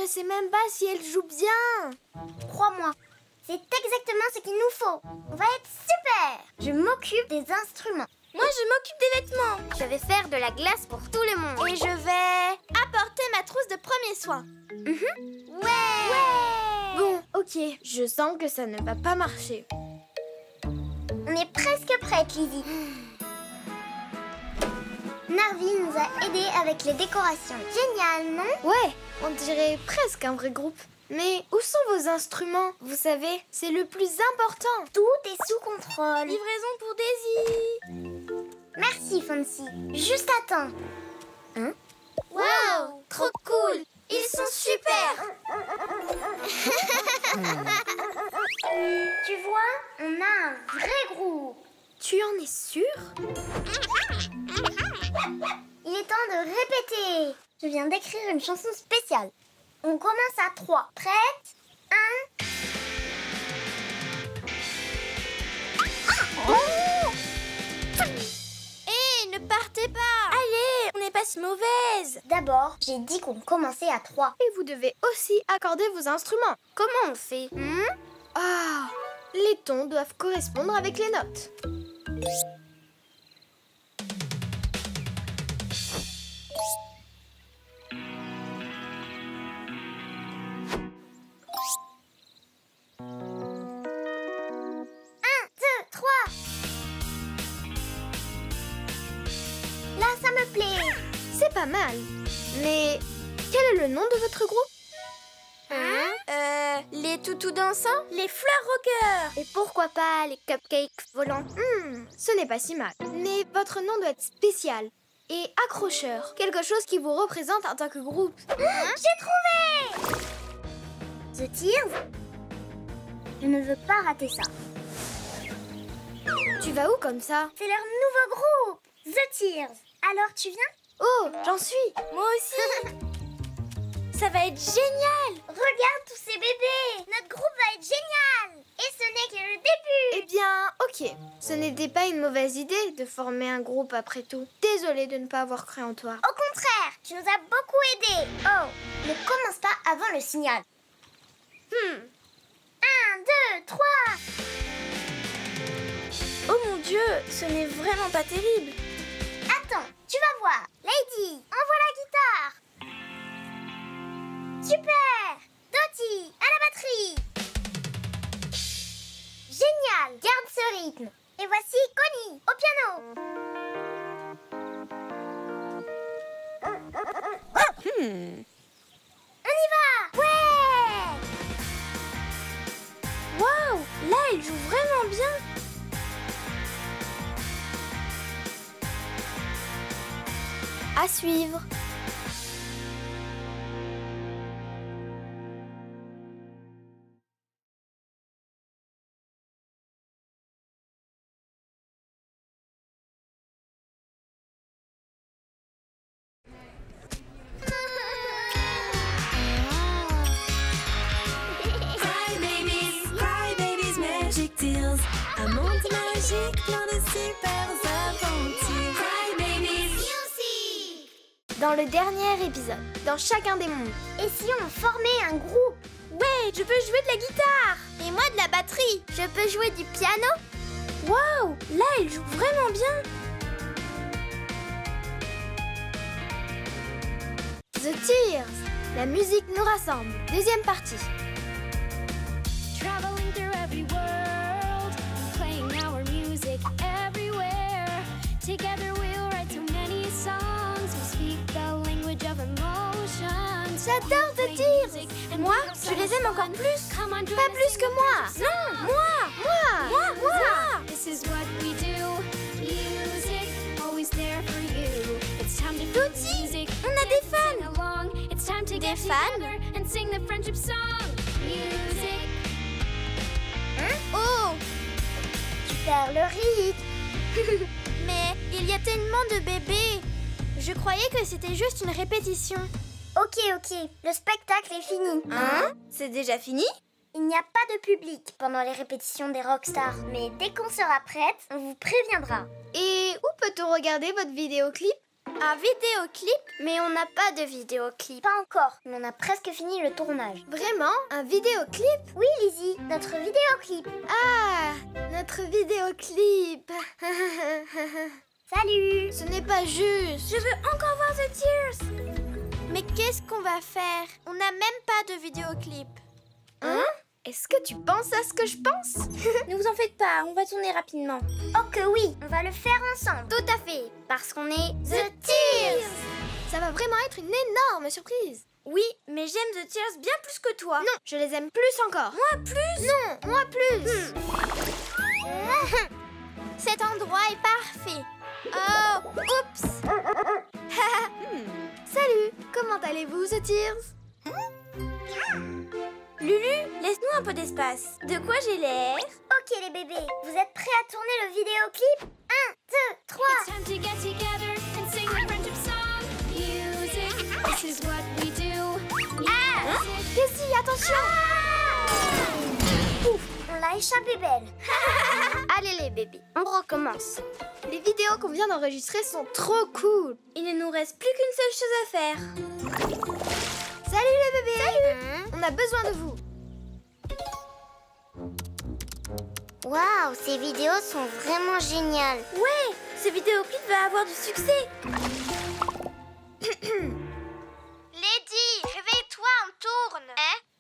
ne sais même pas si elle joue bien. Crois-moi, c'est exactement ce qu'il nous faut. On va être super. Je m'occupe des instruments. Moi, je m'occupe des vêtements. Je vais faire de la glace pour tout le monde. Et je vais apporter ma trousse de premiers soins. Ouais. Bon, ok. Je sens que ça ne va pas marcher. On est presque prête, Lizzie. Narvi nous a aidés avec les décorations. Génial, non? Ouais, on dirait presque un vrai groupe. Mais où sont vos instruments? Vous savez, c'est le plus important. Tout est sous contrôle. Livraison pour Daisy. Merci, Fancy. Juste à temps. Wow, trop cool. Ils sont super. Tu vois, on a un vrai groupe. Tu en es sûre? Il est temps de répéter. Je viens d'écrire une chanson spéciale. On commence à 3. Prête? 1. Hé, ne partez pas. Allez, on n'est pas si mauvaise. D'abord, j'ai dit qu'on commençait à 3. Et vous devez aussi accorder vos instruments. Comment on fait? Ah, les tons doivent correspondre avec les notes. Là, ça me plaît. C'est pas mal. Mais quel est le nom de votre groupe? Les toutous dansants? Les fleurs rockers. Et pourquoi pas les cupcakes volants? Ce n'est pas si mal. Mais votre nom doit être spécial et accrocheur. Quelque chose qui vous représente en tant que groupe. J'ai trouvé! The Tears? Je ne veux pas rater ça. Tu vas où comme ça? C'est leur nouveau groupe, The Tears. Alors, tu viens? Oh, j'en suis. Moi aussi. Ça va être génial. Regarde tous ces bébés. Notre groupe va être génial. Et ce n'est que le début. Eh bien, ok. Ce n'était pas une mauvaise idée de former un groupe après tout. Désolée de ne pas avoir cru en toi. Au contraire, tu nous as beaucoup aidés. Oh, ne commence pas avant le signal. 1, 2, 3. Oh mon Dieu, ce n'est vraiment pas terrible. Attends, tu vas voir. Lady, envoie la guitare. Super. Dottie, à la batterie. Génial, garde ce rythme. Et voici Connie, au piano. On y va. Ouais. Waouh, là, elle joue vraiment bien. À suivre. Cry Babies Magic Deals. Un monde magique plein de super aventures. Cry Babies. Dans le dernier épisode, dans chacun des mondes. Et si on formait un groupe? Ouais, je peux jouer de la guitare. Et moi de la batterie. Je peux jouer du piano? Waouh, là, elle joue vraiment bien. The Tears. La musique nous rassemble. Deuxième partie. Traveling through every world, playing our music everywhere. Together we'll write so many songs. We speak the language of emotions. J'adore The Tears. Moi, je les aime encore plus. Pas plus que moi. Non, moi. This is what we do. Music, always there for you. It's time to do music. On a des fans. Sing along. It's time to get fans? together and sing the friendship song. Music. Oh, Tu perds le rythme. mais il y a tellement de bébés. Je croyais que c'était juste une répétition. Ok, le spectacle est fini. Hein? C'est déjà fini? Il n'y a pas de public pendant les répétitions des rockstars, mais dès qu'on sera prête, on vous préviendra. Et où peut-on regarder votre vidéoclip? Un vidéoclip? Mais on n'a pas de vidéoclip. Pas encore, mais on a presque fini le tournage. Vraiment? Un vidéoclip? Oui, Lizzie, notre vidéoclip. Ah, notre vidéoclip. Salut. Ce n'est pas juste. Je veux encore voir The Tears. Mais qu'est-ce qu'on va faire? On n'a même pas de vidéoclip. Hein? Est-ce que tu penses à ce que je pense? Ne vous en faites pas, on va tourner rapidement. Oh que oui, on va le faire ensemble. Tout à fait, parce qu'on est The Tears. Ça va vraiment être une énorme surprise. Oui, mais j'aime The Tears bien plus que toi. Non, je les aime plus encore. Moi plus. Non, moi plus. Cet endroit est parfait. Oh, oups. Salut, comment allez-vous, The Tears? Lulu, laisse-nous un peu d'espace. De quoi j'ai l'air? Ok les bébés, vous êtes prêts à tourner le vidéoclip? 1, 2, 3. It's time to get together and sing a friendship song. Music, this is what we do. Cassie, attention. Ouf, on l'a échappé belle. Allez les bébés, on recommence. Les vidéos qu'on vient d'enregistrer sont trop cool. Il ne nous reste plus qu'une seule chose à faire. Salut les bébés. Salut. On a besoin de vous. Waouh, ces vidéos sont vraiment géniales. Ouais, ce vidéoclip va avoir du succès. Lady, réveille-toi, on tourne.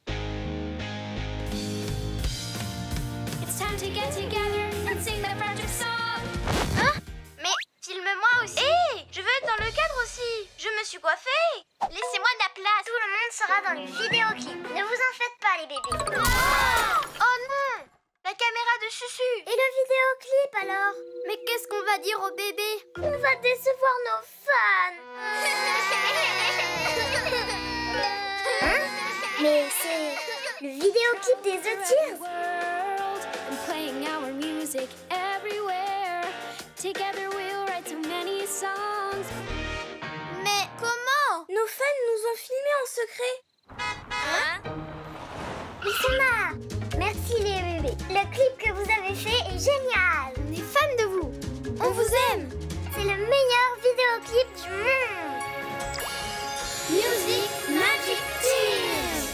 It's time to get together and sing the friendship song. Mais filme-moi aussi. Hé, je veux être dans le cadre aussi. Je me suis coiffée. Laissez-moi de la place. Tout le monde sera dans le vidéoclip. Ne vous en faites pas les bébés. Oh non, la caméra de Chuchu. Et le vidéoclip alors? Mais qu'est-ce qu'on va dire aux bébés? On va décevoir nos fans. Mais c'est le vidéoclip des The Tears. World and playing our music everywhere. Together we'll write so many songs. Mais comment? Nos fans nous ont filmés en secret. Ils sont là. Merci les bébés. Le clip que vous avez fait est génial. On est fans de vous. On vous aime. C'est le meilleur vidéoclip du monde. Music Magic Tears.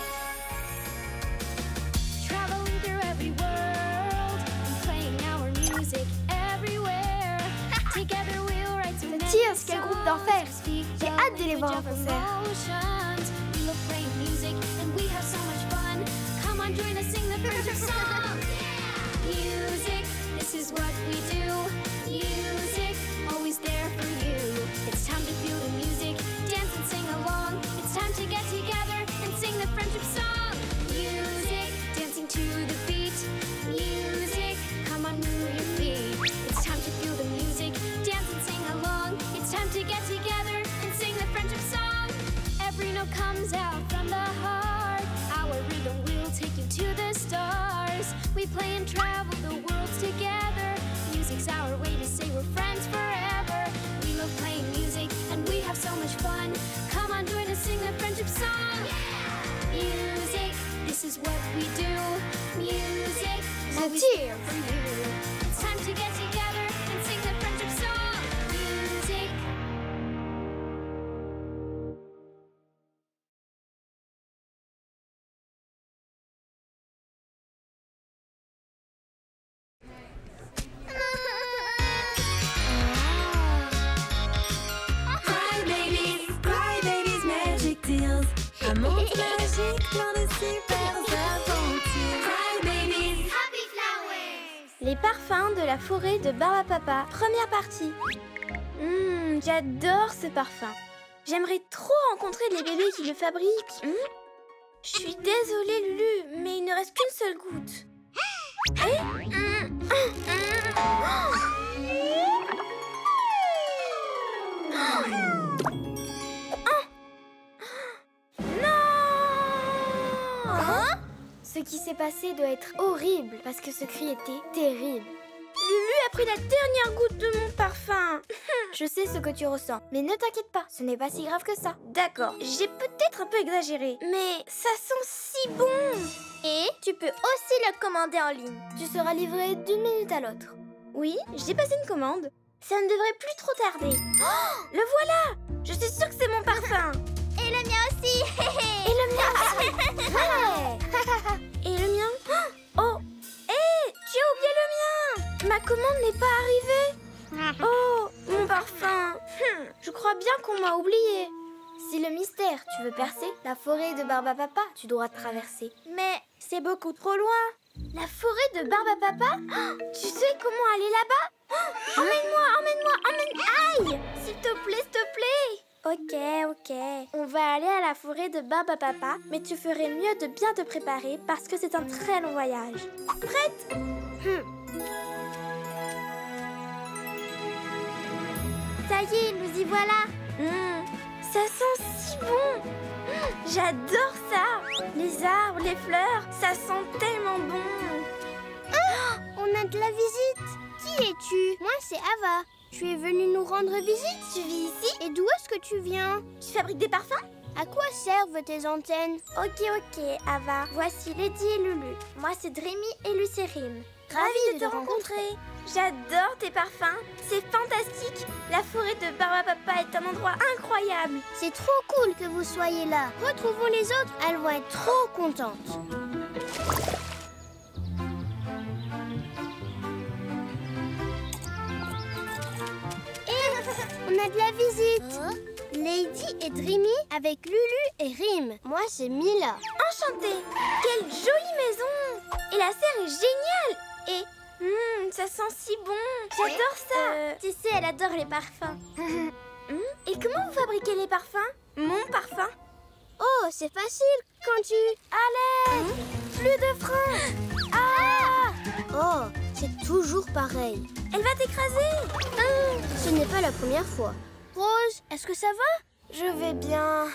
Traveling through every world and playing our music everywhere. Together we'll write so many Tears, quel groupe d'enfer. songs. J'ai hâte de les voir en concert. Emotions. We love playing music and we have so much fun. Come on, join us, sing the friendship song. Music, this is what we do. Music, always there for you. It's time to feel the music, dance and sing along. It's time to get together and sing the friendship song. Music, dancing to the beat. Music, come on, move your feet. It's time to feel the music, dance and sing along. It's time to get together and sing the friendship song. Every note comes out from the heart. Our rhythm will take you to the stars. We play and travel the worlds together. Music's our way to say we're friends forever. We love playing music and we have so much fun. Come on, join us, sing the friendship song. Music, this is what we do. Music, The always Tears. there for you. It's time to get together and sing the friendship song. Music. Cry babies, magic deals. Un monde magique, plein de super aventures. Cry babies. Happy Flowers. Les parfums de la forêt de Barbapapa, première partie. J'adore ce parfum. J'aimerais trop rencontrer les bébés qui le fabriquent. Je suis désolée Lulu, mais il ne reste qu'une seule goutte. Hein? Ce qui s'est passé doit être horrible parce que ce cri était terrible. Lulu a pris la dernière goutte de mon parfum. Je sais ce que tu ressens, mais ne t'inquiète pas, ce n'est pas si grave que ça. D'accord, j'ai peut-être un peu exagéré, mais ça sent si bon. Et tu peux aussi le commander en ligne. Tu seras livré d'une minute à l'autre. Oui, j'ai passé une commande. Ça ne devrait plus trop tarder. Oh, le voilà! Je suis sûre que c'est mon parfum. Et le mien aussi. Et le mien aussi. Ouais. Et le mien? Oh! Hé! Tu as oublié le mien! Ma commande n'est pas arrivée. Oh! Mon parfum. Je crois bien qu'on m'a oublié. Si le mystère tu veux percer, la forêt de Barbapapa, tu dois traverser. Mais c'est beaucoup trop loin. La forêt de Barbapapa? Tu sais comment aller là-bas? Emmène-moi. Aïe! S'il te plaît. Ok. On va aller à la forêt de Barbapapa, mais tu ferais mieux de bien te préparer parce que c'est un très long voyage. Prête? Ça y est, nous y voilà. Ça sent si bon. J'adore ça. Les arbres, les fleurs, ça sent tellement bon. On a de la visite. Qui es-tu? Moi, c'est Ava. Tu es venue nous rendre visite? Tu vis ici? Et d'où est-ce que tu viens? Tu fabriques des parfums? À quoi servent tes antennes? Ok, Ava. Voici Lady et Lulu. Moi, c'est Dreamy et Lucérine. Ravie de te rencontrer. J'adore tes parfums. C'est fantastique. La forêt de Barbapapa est un endroit incroyable. C'est trop cool que vous soyez là. Retrouvons les autres. Elles vont être trop contentes. On a de la visite. Lady et Dreamy avec Lulu et Rim. Moi, c'est Mila. Enchantée. Quelle jolie maison. Et la serre est géniale. Et ça sent si bon. J'adore ça. Tu sais, elle adore les parfums. Et comment vous fabriquez les parfums? Mon parfum? Oh, c'est facile quand tu... Allez, plus de frein. Oh, c'est toujours pareil. Elle va t'écraser. Ce n'est pas la première fois. Rose, est-ce que ça va? Je vais bien.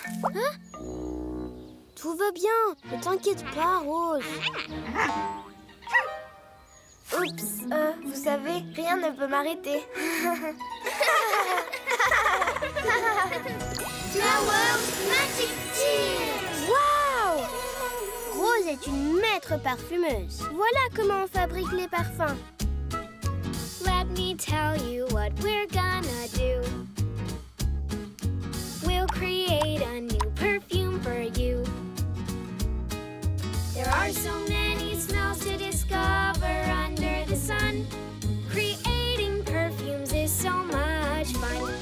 Tout va bien. Ne t'inquiète pas, Rose. Oups, vous savez, rien ne peut m'arrêter. Flowers Magic Tea. Waouh! Rose est une maître parfumeuse. Voilà comment on fabrique les parfums. Let me tell you what we're gonna do. We'll create a new perfume for you. There are so many smells to discover under the sun. Creating perfumes is so much fun.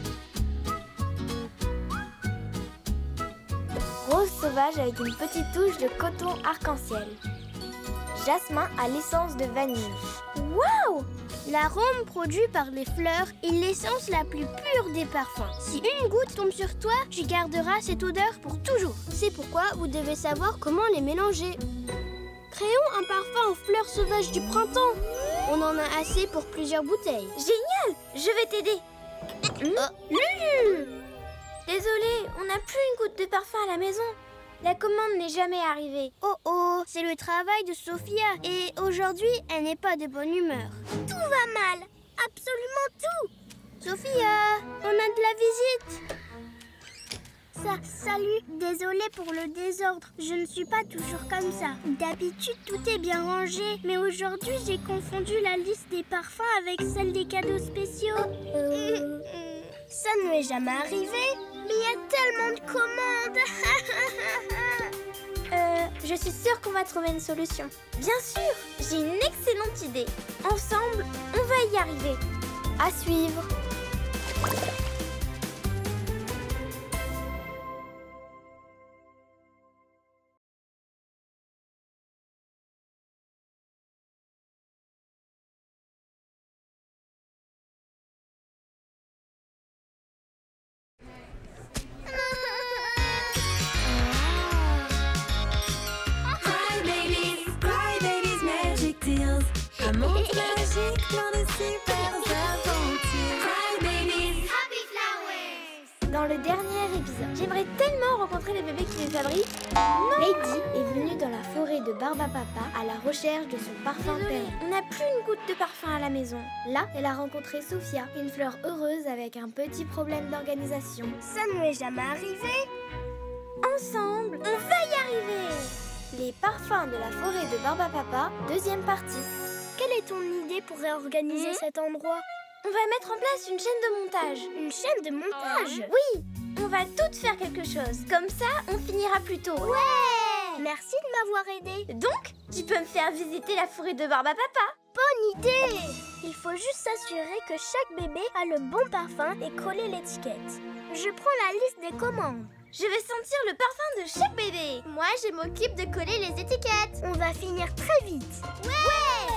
Rose sauvage avec une petite touche de coton arc-en-ciel. Jasmin à l'essence de vanille. Waouh! L'arôme produit par les fleurs est l'essence la plus pure des parfums. Si une goutte tombe sur toi, tu garderas cette odeur pour toujours. C'est pourquoi vous devez savoir comment les mélanger. Créons un parfum aux fleurs sauvages du printemps. On en a assez pour plusieurs bouteilles. Génial! Je vais t'aider. Lulu! Désolée, on n'a plus une goutte de parfum à la maison. La commande n'est jamais arrivée. Oh, c'est le travail de Sophia. Et aujourd'hui, elle n'est pas de bonne humeur. Tout va mal. Absolument tout. Sophia, on a de la visite. Salut, désolée pour le désordre. Je ne suis pas toujours comme ça. D'habitude, tout est bien rangé. Mais aujourd'hui, j'ai confondu la liste des parfums avec celle des cadeaux spéciaux. Ça ne m'est jamais arrivé. Mais il y a tellement de commandes. Je suis sûre qu'on va trouver une solution. Bien sûr, j'ai une excellente idée. Ensemble, on va y arriver. À suivre. Cry Babies Magic Deals. Un monde magique, plein de super aventures. Cry Babies. Happy Flowers. Dans le dernier épisode, j'aimerais tellement rencontrer les bébés qui les fabriquent. Lady est venue dans la forêt de Barbapapa à la recherche de son parfum perle. On n'a plus une goutte de parfum à la maison. Là, elle a rencontré Sophia, une fleur heureuse avec un petit problème d'organisation. Ça ne m'est jamais arrivé. Ensemble, on va y arriver! Les parfums de la forêt de Barbapapa, deuxième partie. Quelle est ton idée pour réorganiser cet endroit? On va mettre en place une chaîne de montage. Une chaîne de montage? Oui, on va toutes faire quelque chose. Comme ça, on finira plus tôt. Ouais! Merci de m'avoir aidé. Donc, tu peux me faire visiter la forêt de Barbe à Papa. Bonne idée! Il faut juste s'assurer que chaque bébé a le bon parfum et coller l'étiquette. Je prends la liste des commandes. Je vais sentir le parfum de chaque bébé. Moi, je m'occupe de coller les étiquettes. On va finir très vite. Ouais!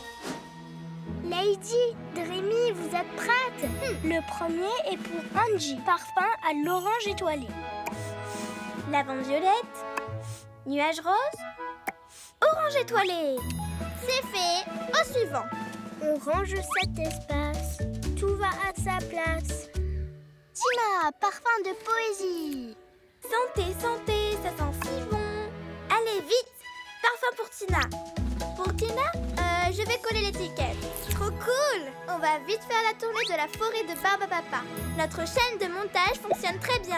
Lady, Dreamy, vous êtes prêtes? Le premier est pour Angie. Parfum à l'orange étoilé. Lavande violette. Nuage rose. Orange étoilé. C'est fait. Au suivant. On range cet espace. Tout va à sa place. Tina, parfum de poésie. Santé, santé, ça sent si bon. Allez, vite. Parfum pour Tina. Pour Tina, je vais coller l'étiquette. Trop cool. On va vite faire la tournée de la forêt de Barbe à Papa. Notre chaîne de montage fonctionne très bien.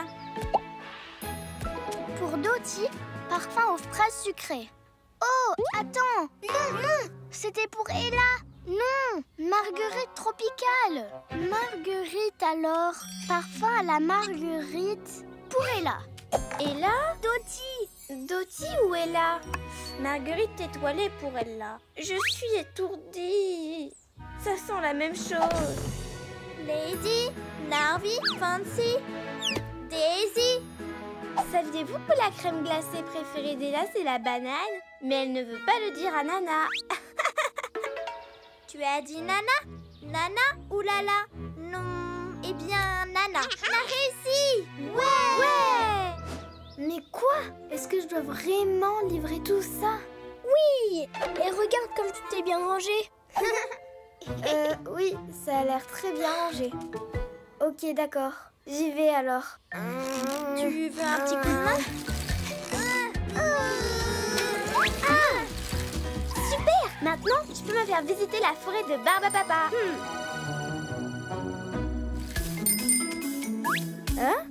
Pour Dottie, parfum aux fraises sucrées. Oh, attends. Non, c'était pour Ella. Non, marguerite tropicale. Marguerite alors. Parfum à la marguerite pour Ella. Ella? Dottie. Dottie ou Ella? Marguerite étoilée pour Ella. Je suis étourdie. Ça sent la même chose. Lady, Narvi, Fancy, Daisy. Saviez-vous que la crème glacée préférée d'Ella, c'est la banane? Mais elle ne veut pas le dire à Nana. Tu as dit Nana? Nana ou Lala? Non, eh bien Nana. On a réussi! Ouais! Mais quoi? Est-ce que je dois vraiment livrer tout ça? Oui! Et regarde comme tout est bien rangé. Oui, ça a l'air très bien rangé. Ok, d'accord. J'y vais alors. Tu veux un petit coup de main? Super! Maintenant, tu peux me faire visiter la forêt de Barbe à Papa. Hein?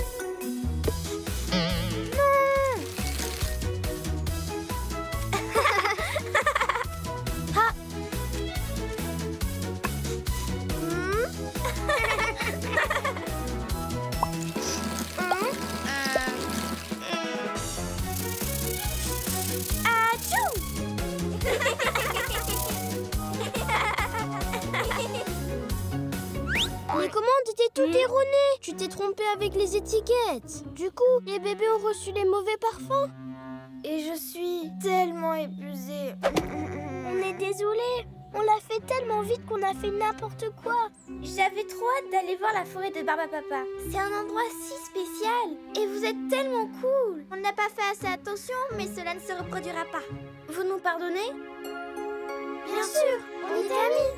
Les commandes étaient toutes erronées. Tu t'es trompé avec les étiquettes. Du coup, les bébés ont reçu les mauvais parfums. Et je suis tellement épuisée. On est désolé. On l'a fait tellement vite qu'on a fait n'importe quoi. J'avais trop hâte d'aller voir la forêt de Barbe à Papa. C'est un endroit si spécial. Et vous êtes tellement cool. On n'a pas fait assez attention, mais cela ne se reproduira pas. Vous nous pardonnez? Bien sûr, on est amis.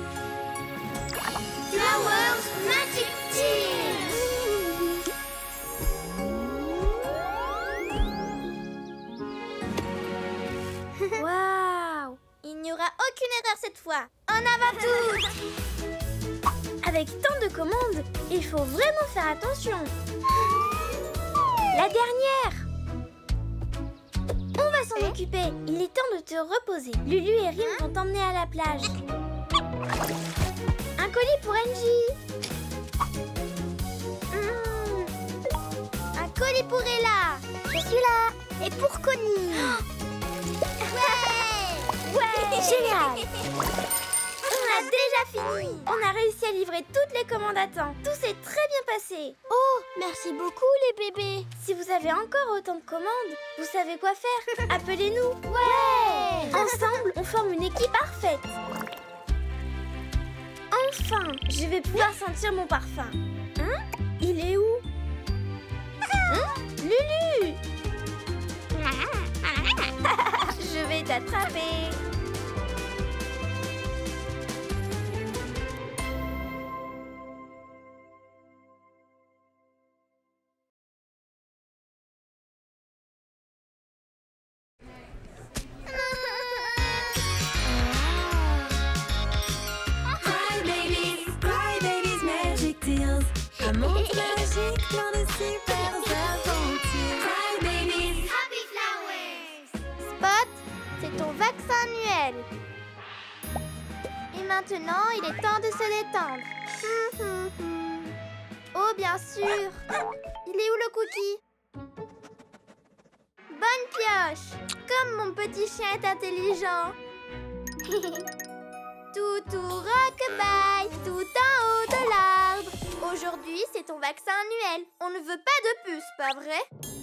Flowers Magic Tears. Waouh! Il n'y aura aucune erreur cette fois. En avant tous! Avec tant de commandes, il faut vraiment faire attention. La dernière! On va s'en occuper. Il est temps de te reposer. Lulu et Rim vont t'emmener à la plage. Un colis pour Angie. Un colis pour Ella. Je suis là. Et pour Connie. Ouais! Génial! On a déjà fini. On a réussi à livrer toutes les commandes à temps. Tout s'est très bien passé. Oh, merci beaucoup les bébés. Si vous avez encore autant de commandes, vous savez quoi faire. Appelez-nous. Ouais! Ensemble, on forme une équipe parfaite. Enfin, je vais pouvoir sentir mon parfum. Hein? Il est où? Hein? Lulu! Je vais t'attraper. Cry babies, magic tears. Un monde magique, plein de super aventures. Cry babies, Happy Flowers. Spot, c'est ton vaccin annuel. Et maintenant, il est temps de se détendre. Oh, bien sûr. Il est où le cookie? Bonne pioche. Comme mon petit chien est intelligent. Toutou rockabye, tout en haut de l'arbre. Aujourd'hui, c'est ton vaccin annuel. On ne veut pas de puce, pas vrai?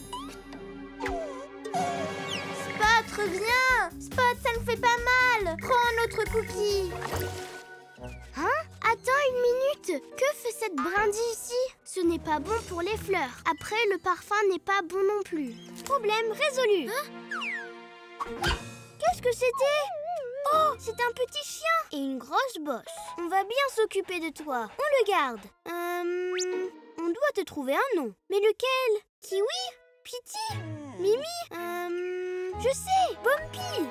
Spot, reviens! Spot, ça me fait pas mal! Prends notre cookie! Hein? Attends une minute! Que fait cette brindille ici? Ce n'est pas bon pour les fleurs. Après, le parfum n'est pas bon non plus. Problème résolu! Hein? Qu'est-ce que c'était? Oh, c'est un petit chien et une grosse bosse. On va bien s'occuper de toi. On le garde. On doit te trouver un nom. Mais lequel? Kiwi? Pity? Mimi? Je sais, Bumpy.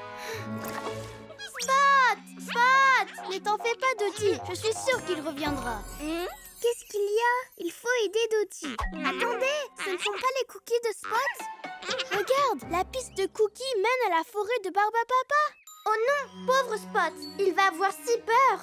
Spot! Spot! Ne t'en fais pas, Dottie. Je suis sûre qu'il reviendra. Qu'est-ce qu'il y a? Il faut aider Dottie. Attendez, ce ne sont pas les cookies de Spot? Regarde, la piste de cookies mène à la forêt de Barbapapa. Oh non, pauvre Spot! Il va avoir si peur!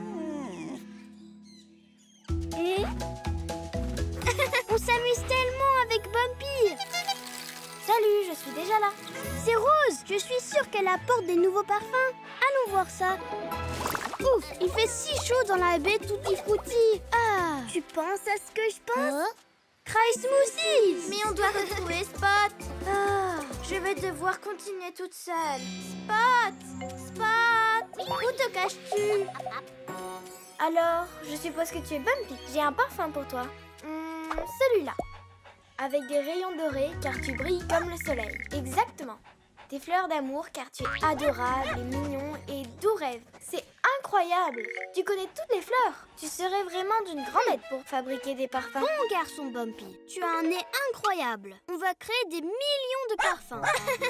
On s'amuse tellement avec Bumpy! Salut, je suis déjà là. C'est Rose! Je suis sûre qu'elle apporte des nouveaux parfums. Allons voir ça. Ouf, il fait si chaud dans la baie Tutti Frutti. Ah! Tu penses à ce que je pense? Cry Smoothies! Mais on doit retrouver Spot. Ah, je vais devoir continuer toute seule. Spot! Spot! Où te caches-tu? Alors, je suppose que tu es Bumpy. J'ai un parfum pour toi. Celui-là. Avec des rayons dorés car tu brilles comme le soleil. Exactement. Des fleurs d'amour car tu es adorable et mignon et doux rêve. C'est incroyable. Tu connais toutes les fleurs. Tu serais vraiment d'une grande aide pour fabriquer des parfums. Bon garçon Bumpy, tu as un nez incroyable. On va créer des millions de parfums.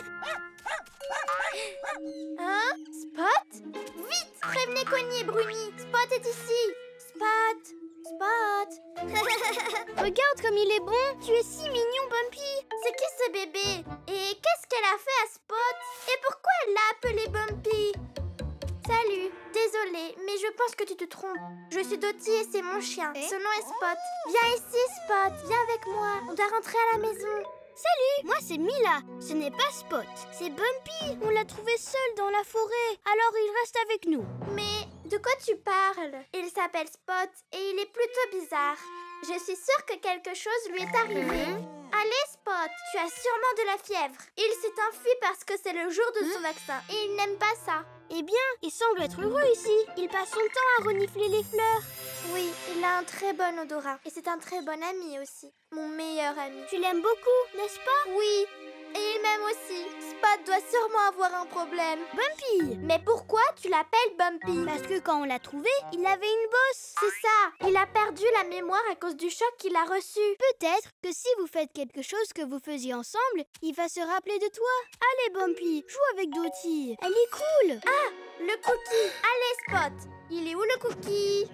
Hein? Spot? Vite! Prévenez Connie et Bruni. Spot est ici. Spot! Spot! Regarde comme il est bon. Tu es si mignon, Bumpy. C'est qui ce bébé? Et qu'est-ce qu'elle a fait à Spot? Et pourquoi elle l'a appelé Bumpy? Salut, désolée, mais je pense que tu te trompes. Je suis Dottie et c'est mon chien. Son nom est Spot. Viens ici, Spot. Viens avec moi. On doit rentrer à la maison. Salut, moi c'est Mila. Ce n'est pas Spot, c'est Bumpy. On l'a trouvé seul dans la forêt, alors il reste avec nous. Mais de quoi tu parles? Il s'appelle Spot et il est plutôt bizarre. Je suis sûre que quelque chose lui est arrivé. Allez, Spot, tu as sûrement de la fièvre. Il s'est enfui parce que c'est le jour de son vaccin et il n'aime pas ça. Eh bien, il semble être heureux ici. Il passe son temps à renifler les fleurs. Oui, il a un très bon odorat. Et c'est un très bon ami aussi. Mon meilleur ami. Tu l'aimes beaucoup, n'est-ce pas? Oui, et il m'aime aussi. Spot doit sûrement avoir un problème. Bumpy! Mais pourquoi tu l'appelles Bumpy? Parce que quand on l'a trouvé, il avait une bosse. C'est ça, il a perdu la mémoire à cause du choc qu'il a reçu. Peut-être que si vous faites quelque chose que vous faisiez ensemble, il va se rappeler de toi. Allez Bumpy, joue avec Dottie. Elle est cool. Ah, le cookie. Allez Spot, il est où le cookie?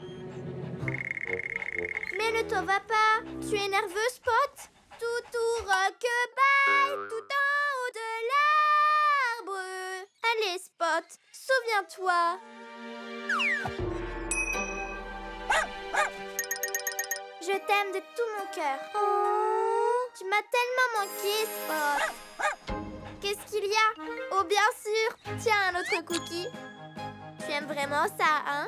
Mais ne t'en va pas. Tu es nerveux, Spot? Toutou rockabye, tout en haut de l'arbre. Allez, Spot, souviens-toi. Je t'aime de tout mon cœur. Oh, tu m'as tellement manqué, Spot. Qu'est-ce qu'il y a? Oh, bien sûr. Tiens, un autre cookie. Tu aimes vraiment ça, hein?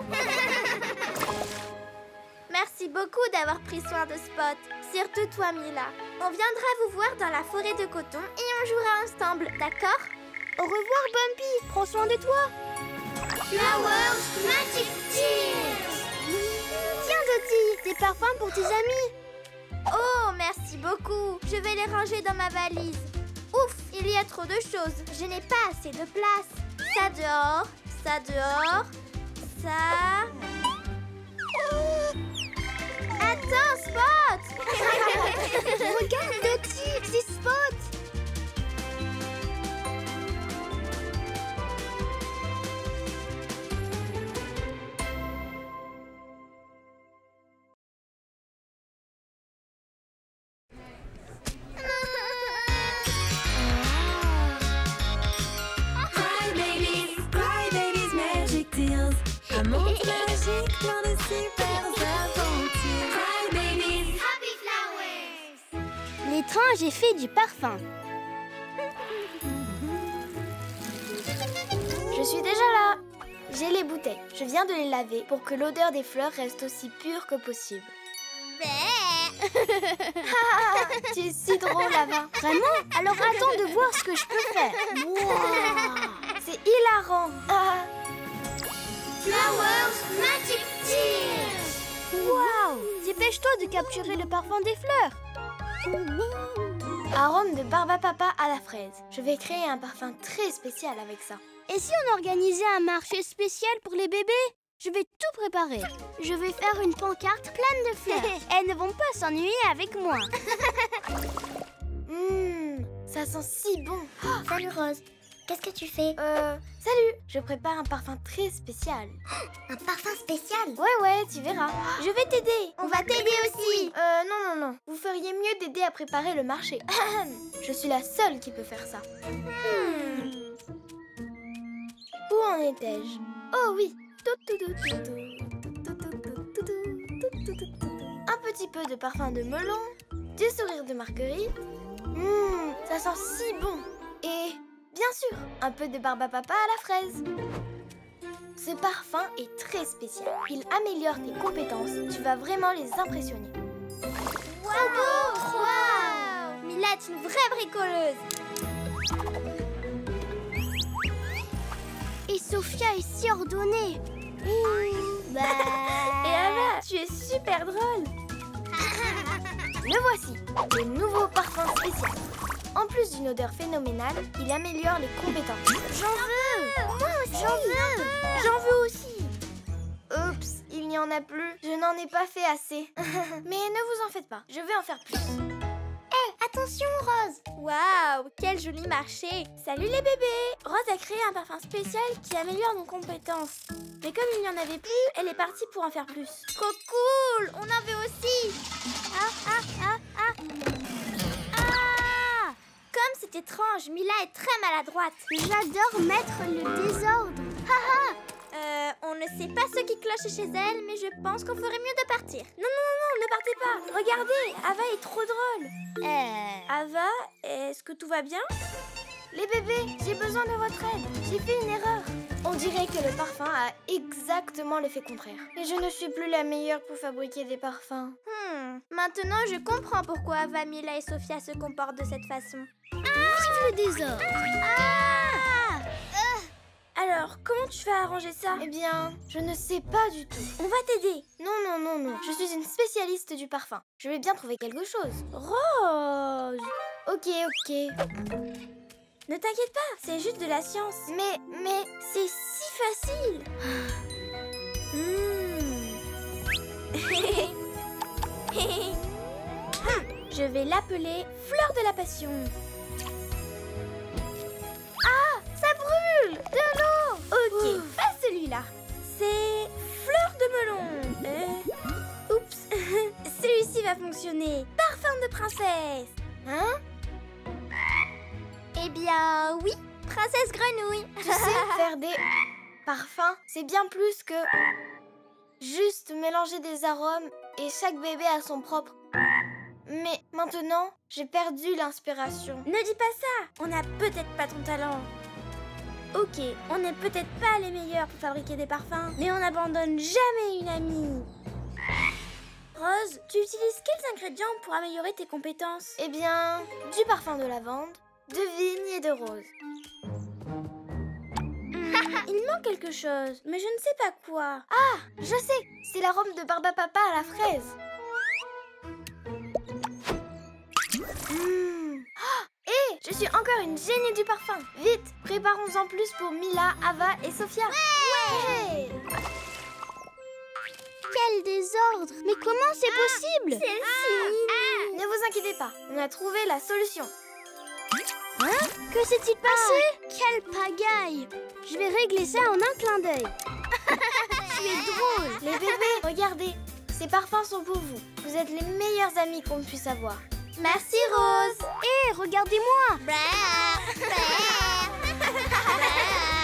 Merci beaucoup d'avoir pris soin de Spot. Surtout toi, Mila. On viendra vous voir dans la forêt de coton et on jouera ensemble, d'accord? Au revoir, Bumpy. Prends soin de toi. Flowers Magic Tears. Tiens, Dottie, des parfums pour tes amis. Oh, merci beaucoup. Je vais les ranger dans ma valise. Ouf, il y a trop de choses. Je n'ai pas assez de place. Ça dehors, ça dehors, ça... Attends, Spot! Regarde, Dottie, c'est Spot. Cry babies, magic deals. A monster étrange effet du parfum. Je suis déjà là. J'ai les bouteilles. Je viens de les laver pour que l'odeur des fleurs reste aussi pure que possible. Tu es si drôle, Ava. Vraiment? Alors attends de voir ce que je peux faire. Wow. C'est hilarant. Flowers Magic Tears. Waouh! Dépêche-toi de capturer le parfum des fleurs. Arôme de Barbapapa à la fraise. Je vais créer un parfum très spécial avec ça. Et si on organisait un marché spécial pour les bébés? Je vais tout préparer. Je vais faire une pancarte pleine de fleurs. Elles ne vont pas s'ennuyer avec moi. Ça sent si bon. Salut Rose, qu'est-ce que tu fais? Salut. Je prépare un parfum très spécial. Un parfum spécial? Ouais, tu verras. Je vais t'aider. On va t'aider aussi. Non. Vous feriez mieux d'aider à préparer le marché. Je suis la seule qui peut faire ça. Où en étais-je? Oh oui. Un petit peu de parfum de melon, du sourire de marguerite. Ça sent si bon. Et bien sûr, un peu de Barbapapa à la fraise. Ce parfum est très spécial. Il améliore tes compétences. Tu vas vraiment les impressionner. Wow! Mila est une vraie bricoleuse. Et Sophia est si ordonnée. Et Ava, tu es super drôle. Le voici, le nouveau parfum spécial. En plus d'une odeur phénoménale, il améliore les compétences. J'en veux. Moi aussi. J'en veux aussi. Oups, il n'y en a plus. Je n'en ai pas fait assez. Mais ne vous en faites pas, je vais en faire plus. Attention, Rose. Waouh, quel joli marché. Salut les bébés. Rose a créé un parfum spécial qui améliore nos compétences. Mais comme il n'y en avait plus, elle est partie pour en faire plus. Trop cool. On en veut aussi. Comme c'est étrange, Mila est très maladroite. J'adore mettre le désordre. On ne sait pas ce qui cloche chez elle, mais je pense qu'on ferait mieux de partir. Non, ne partez pas. Regardez, Ava est trop drôle. Ava, est-ce que tout va bien? Les bébés, j'ai besoin de votre aide. J'ai fait une erreur. On dirait que le parfum a exactement l'effet contraire. Et je ne suis plus la meilleure pour fabriquer des parfums. Maintenant, je comprends pourquoi Ava, Mila et Sophia se comportent de cette façon. Vive le désordre. Alors, comment tu vas arranger ça? Eh bien, je ne sais pas du tout. On va t'aider. Non. Je suis une spécialiste du parfum. Je vais bien trouver quelque chose. Rose. Ok. Ne t'inquiète pas, c'est juste de la science. Mais c'est si facile. Je vais l'appeler Fleur de la Passion. Ah, ça brûle! De l'eau! Ok, pas celui-là. C'est Fleur de Melon. Oups, celui-ci va fonctionner. Parfum de princesse. Hein? Eh bien, oui, princesse grenouille. Tu sais, faire des parfums, c'est bien plus que juste mélanger des arômes et chaque bébé a son propre. Mais maintenant, j'ai perdu l'inspiration. Ne dis pas ça. On n'a peut-être pas ton talent. Ok, on n'est peut-être pas les meilleurs pour fabriquer des parfums, mais on n'abandonne jamais une amie. Rose, tu utilises quels ingrédients pour améliorer tes compétences? Eh bien, du parfum de lavande, de vigne et de rose. Il manque quelque chose, mais je ne sais pas quoi. Ah, je sais, c'est l'arôme de Barbapapa à la fraise. Je suis encore une génie du parfum. Vite, préparons-en plus pour Mila, Ava et Sophia. Ouais! Quel désordre! Mais comment c'est possible? Ne vous inquiétez pas, on a trouvé la solution. Hein? Que s'est-il passé? Quelle pagaille! Je vais régler ça en un clin d'œil. Tu es drôle. Les bébés, regardez, ces parfums sont pour vous. Vous êtes les meilleurs amis qu'on puisse avoir. Merci Rose. Hé, regardez-moi.